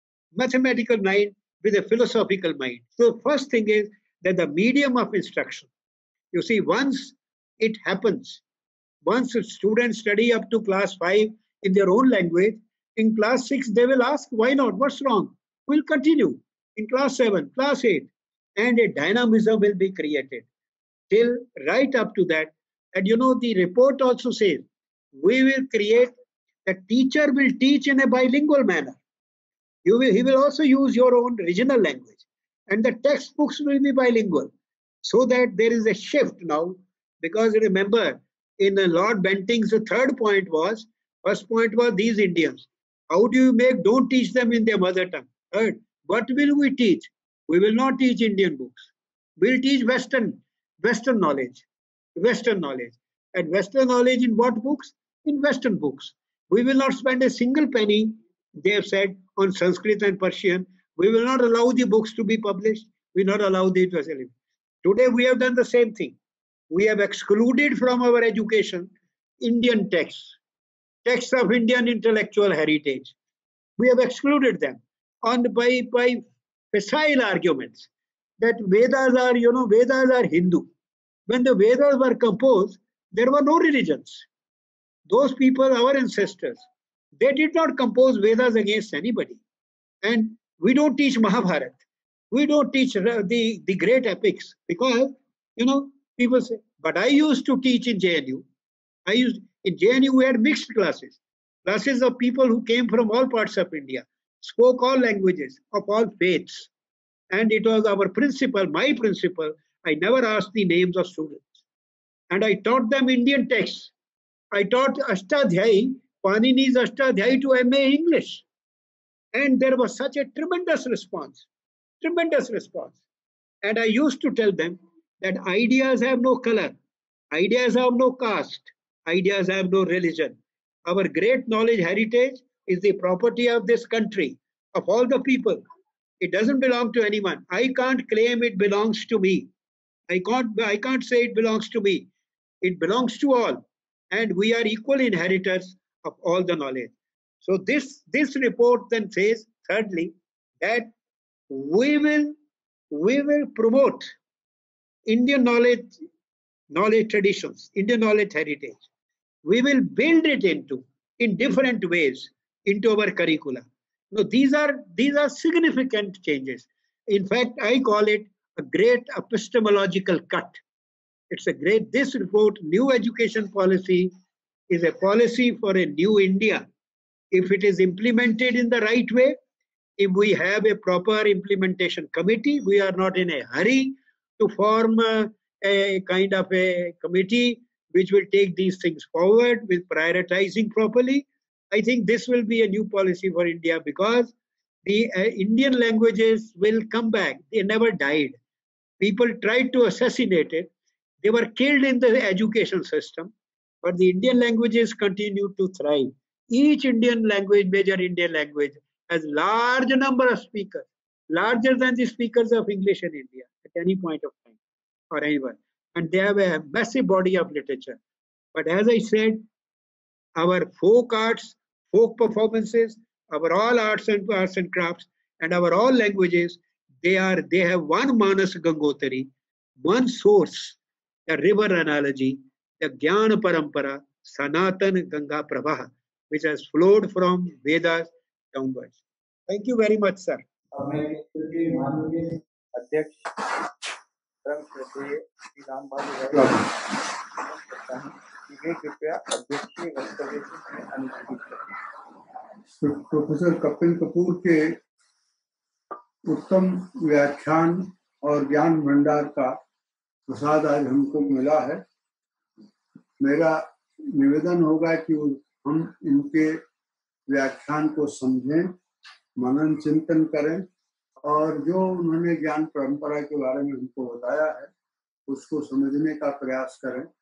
with a philosophical mind. So first thing is that the medium of instruction. You see, once it happens, once students study up to class 5 in their own language, in class 6 they will ask, why not? What's wrong? We'll continue. In class 7, class 8, and a dynamism will be created till right up to that. And you know, the report also says we will create, the teacher will teach in a bilingual manner. He will also use your own regional language, and the textbooks will be bilingual, so that there is a shift now. Because remember, in Lord Bentinck's third point was, first point was these Indians. How do you make, don't teach them in their mother tongue. Third, what will we teach? We will not teach Indian books. We'll teach Western knowledge. And Western knowledge in what books? In Western books. We will not spend a single penny, they have said, on Sanskrit and Persian. We will not allow the books to be published. We will not allow the facility. Today we have done the same thing. We have excluded from our education Indian texts of Indian intellectual heritage. We have excluded them by facile arguments that Vedas are Hindu. When the Vedas were composed, there were no religions. Those people, our ancestors, they did not compose Vedas against anybody. And we don't teach Mahabharata. We don't teach the great epics because, people say, but I used to teach in JNU. In JNU, we had mixed classes of people who came from all parts of India, spoke all languages of all faiths. And it was our principle, my principle. I never asked the names of students. And I taught them Indian texts. I taught Ashtadhyayi, Panini's Ashtadhyayi to MA English. And there was such a tremendous response. And I used to tell them that ideas have no color, ideas have no caste, ideas have no religion. Our great knowledge heritage is the property of this country, of all the people. It doesn't belong to anyone. I can't claim it belongs to me. I can't say it belongs to me. It belongs to all. And we are equal inheritors of all the knowledge. So this report then says, thirdly, that we will promote Indian knowledge traditions, Indian knowledge heritage. We will build it in different ways into our curricula. These are significant changes. In fact, I call it a great epistemological cut. This report, New Education Policy, is a policy for a new India. If it is implemented in the right way, if we have a proper implementation committee, we are not in a hurry to form a kind of a committee which will take these things forward with prioritizing properly. I think this will be a new policy for India because the Indian languages will come back. They never died. People tried to assassinate it. They were killed in the education system, but the Indian languages continue to thrive. Each Indian language, major Indian language, has large number of speakers, larger than the speakers of English in India at any point of time or anywhere. And they have a massive body of literature. But as I said, our folk arts, folk performances, our all arts and crafts, and our all languages, they have one Manas Gangotari, one source, the river analogy, the Jnana Parampara, Sanatan Ganga Prabha, which has flowed from Vedas downwards. Thank you very much, sir. अध्यक्ष परम श्रद्धेय श्री राम बहादुर करता हूं कि वे कृपया अध्यक्षीय वक्तव्य में अनुष्ठित करें। प्रोफेसर कपिल कपूर के उत्तम व्याख्यान और ज्ञान भंडार का प्रसाद आज हमको मिला है। मेरा निवेदन होगा कि हम इनके व्याख्यान को समझें, मनन चिंतन करें और जो उन्होंने ज्ञान परंपरा के बारे में हमको बताया है उसको समझने का प्रयास करें।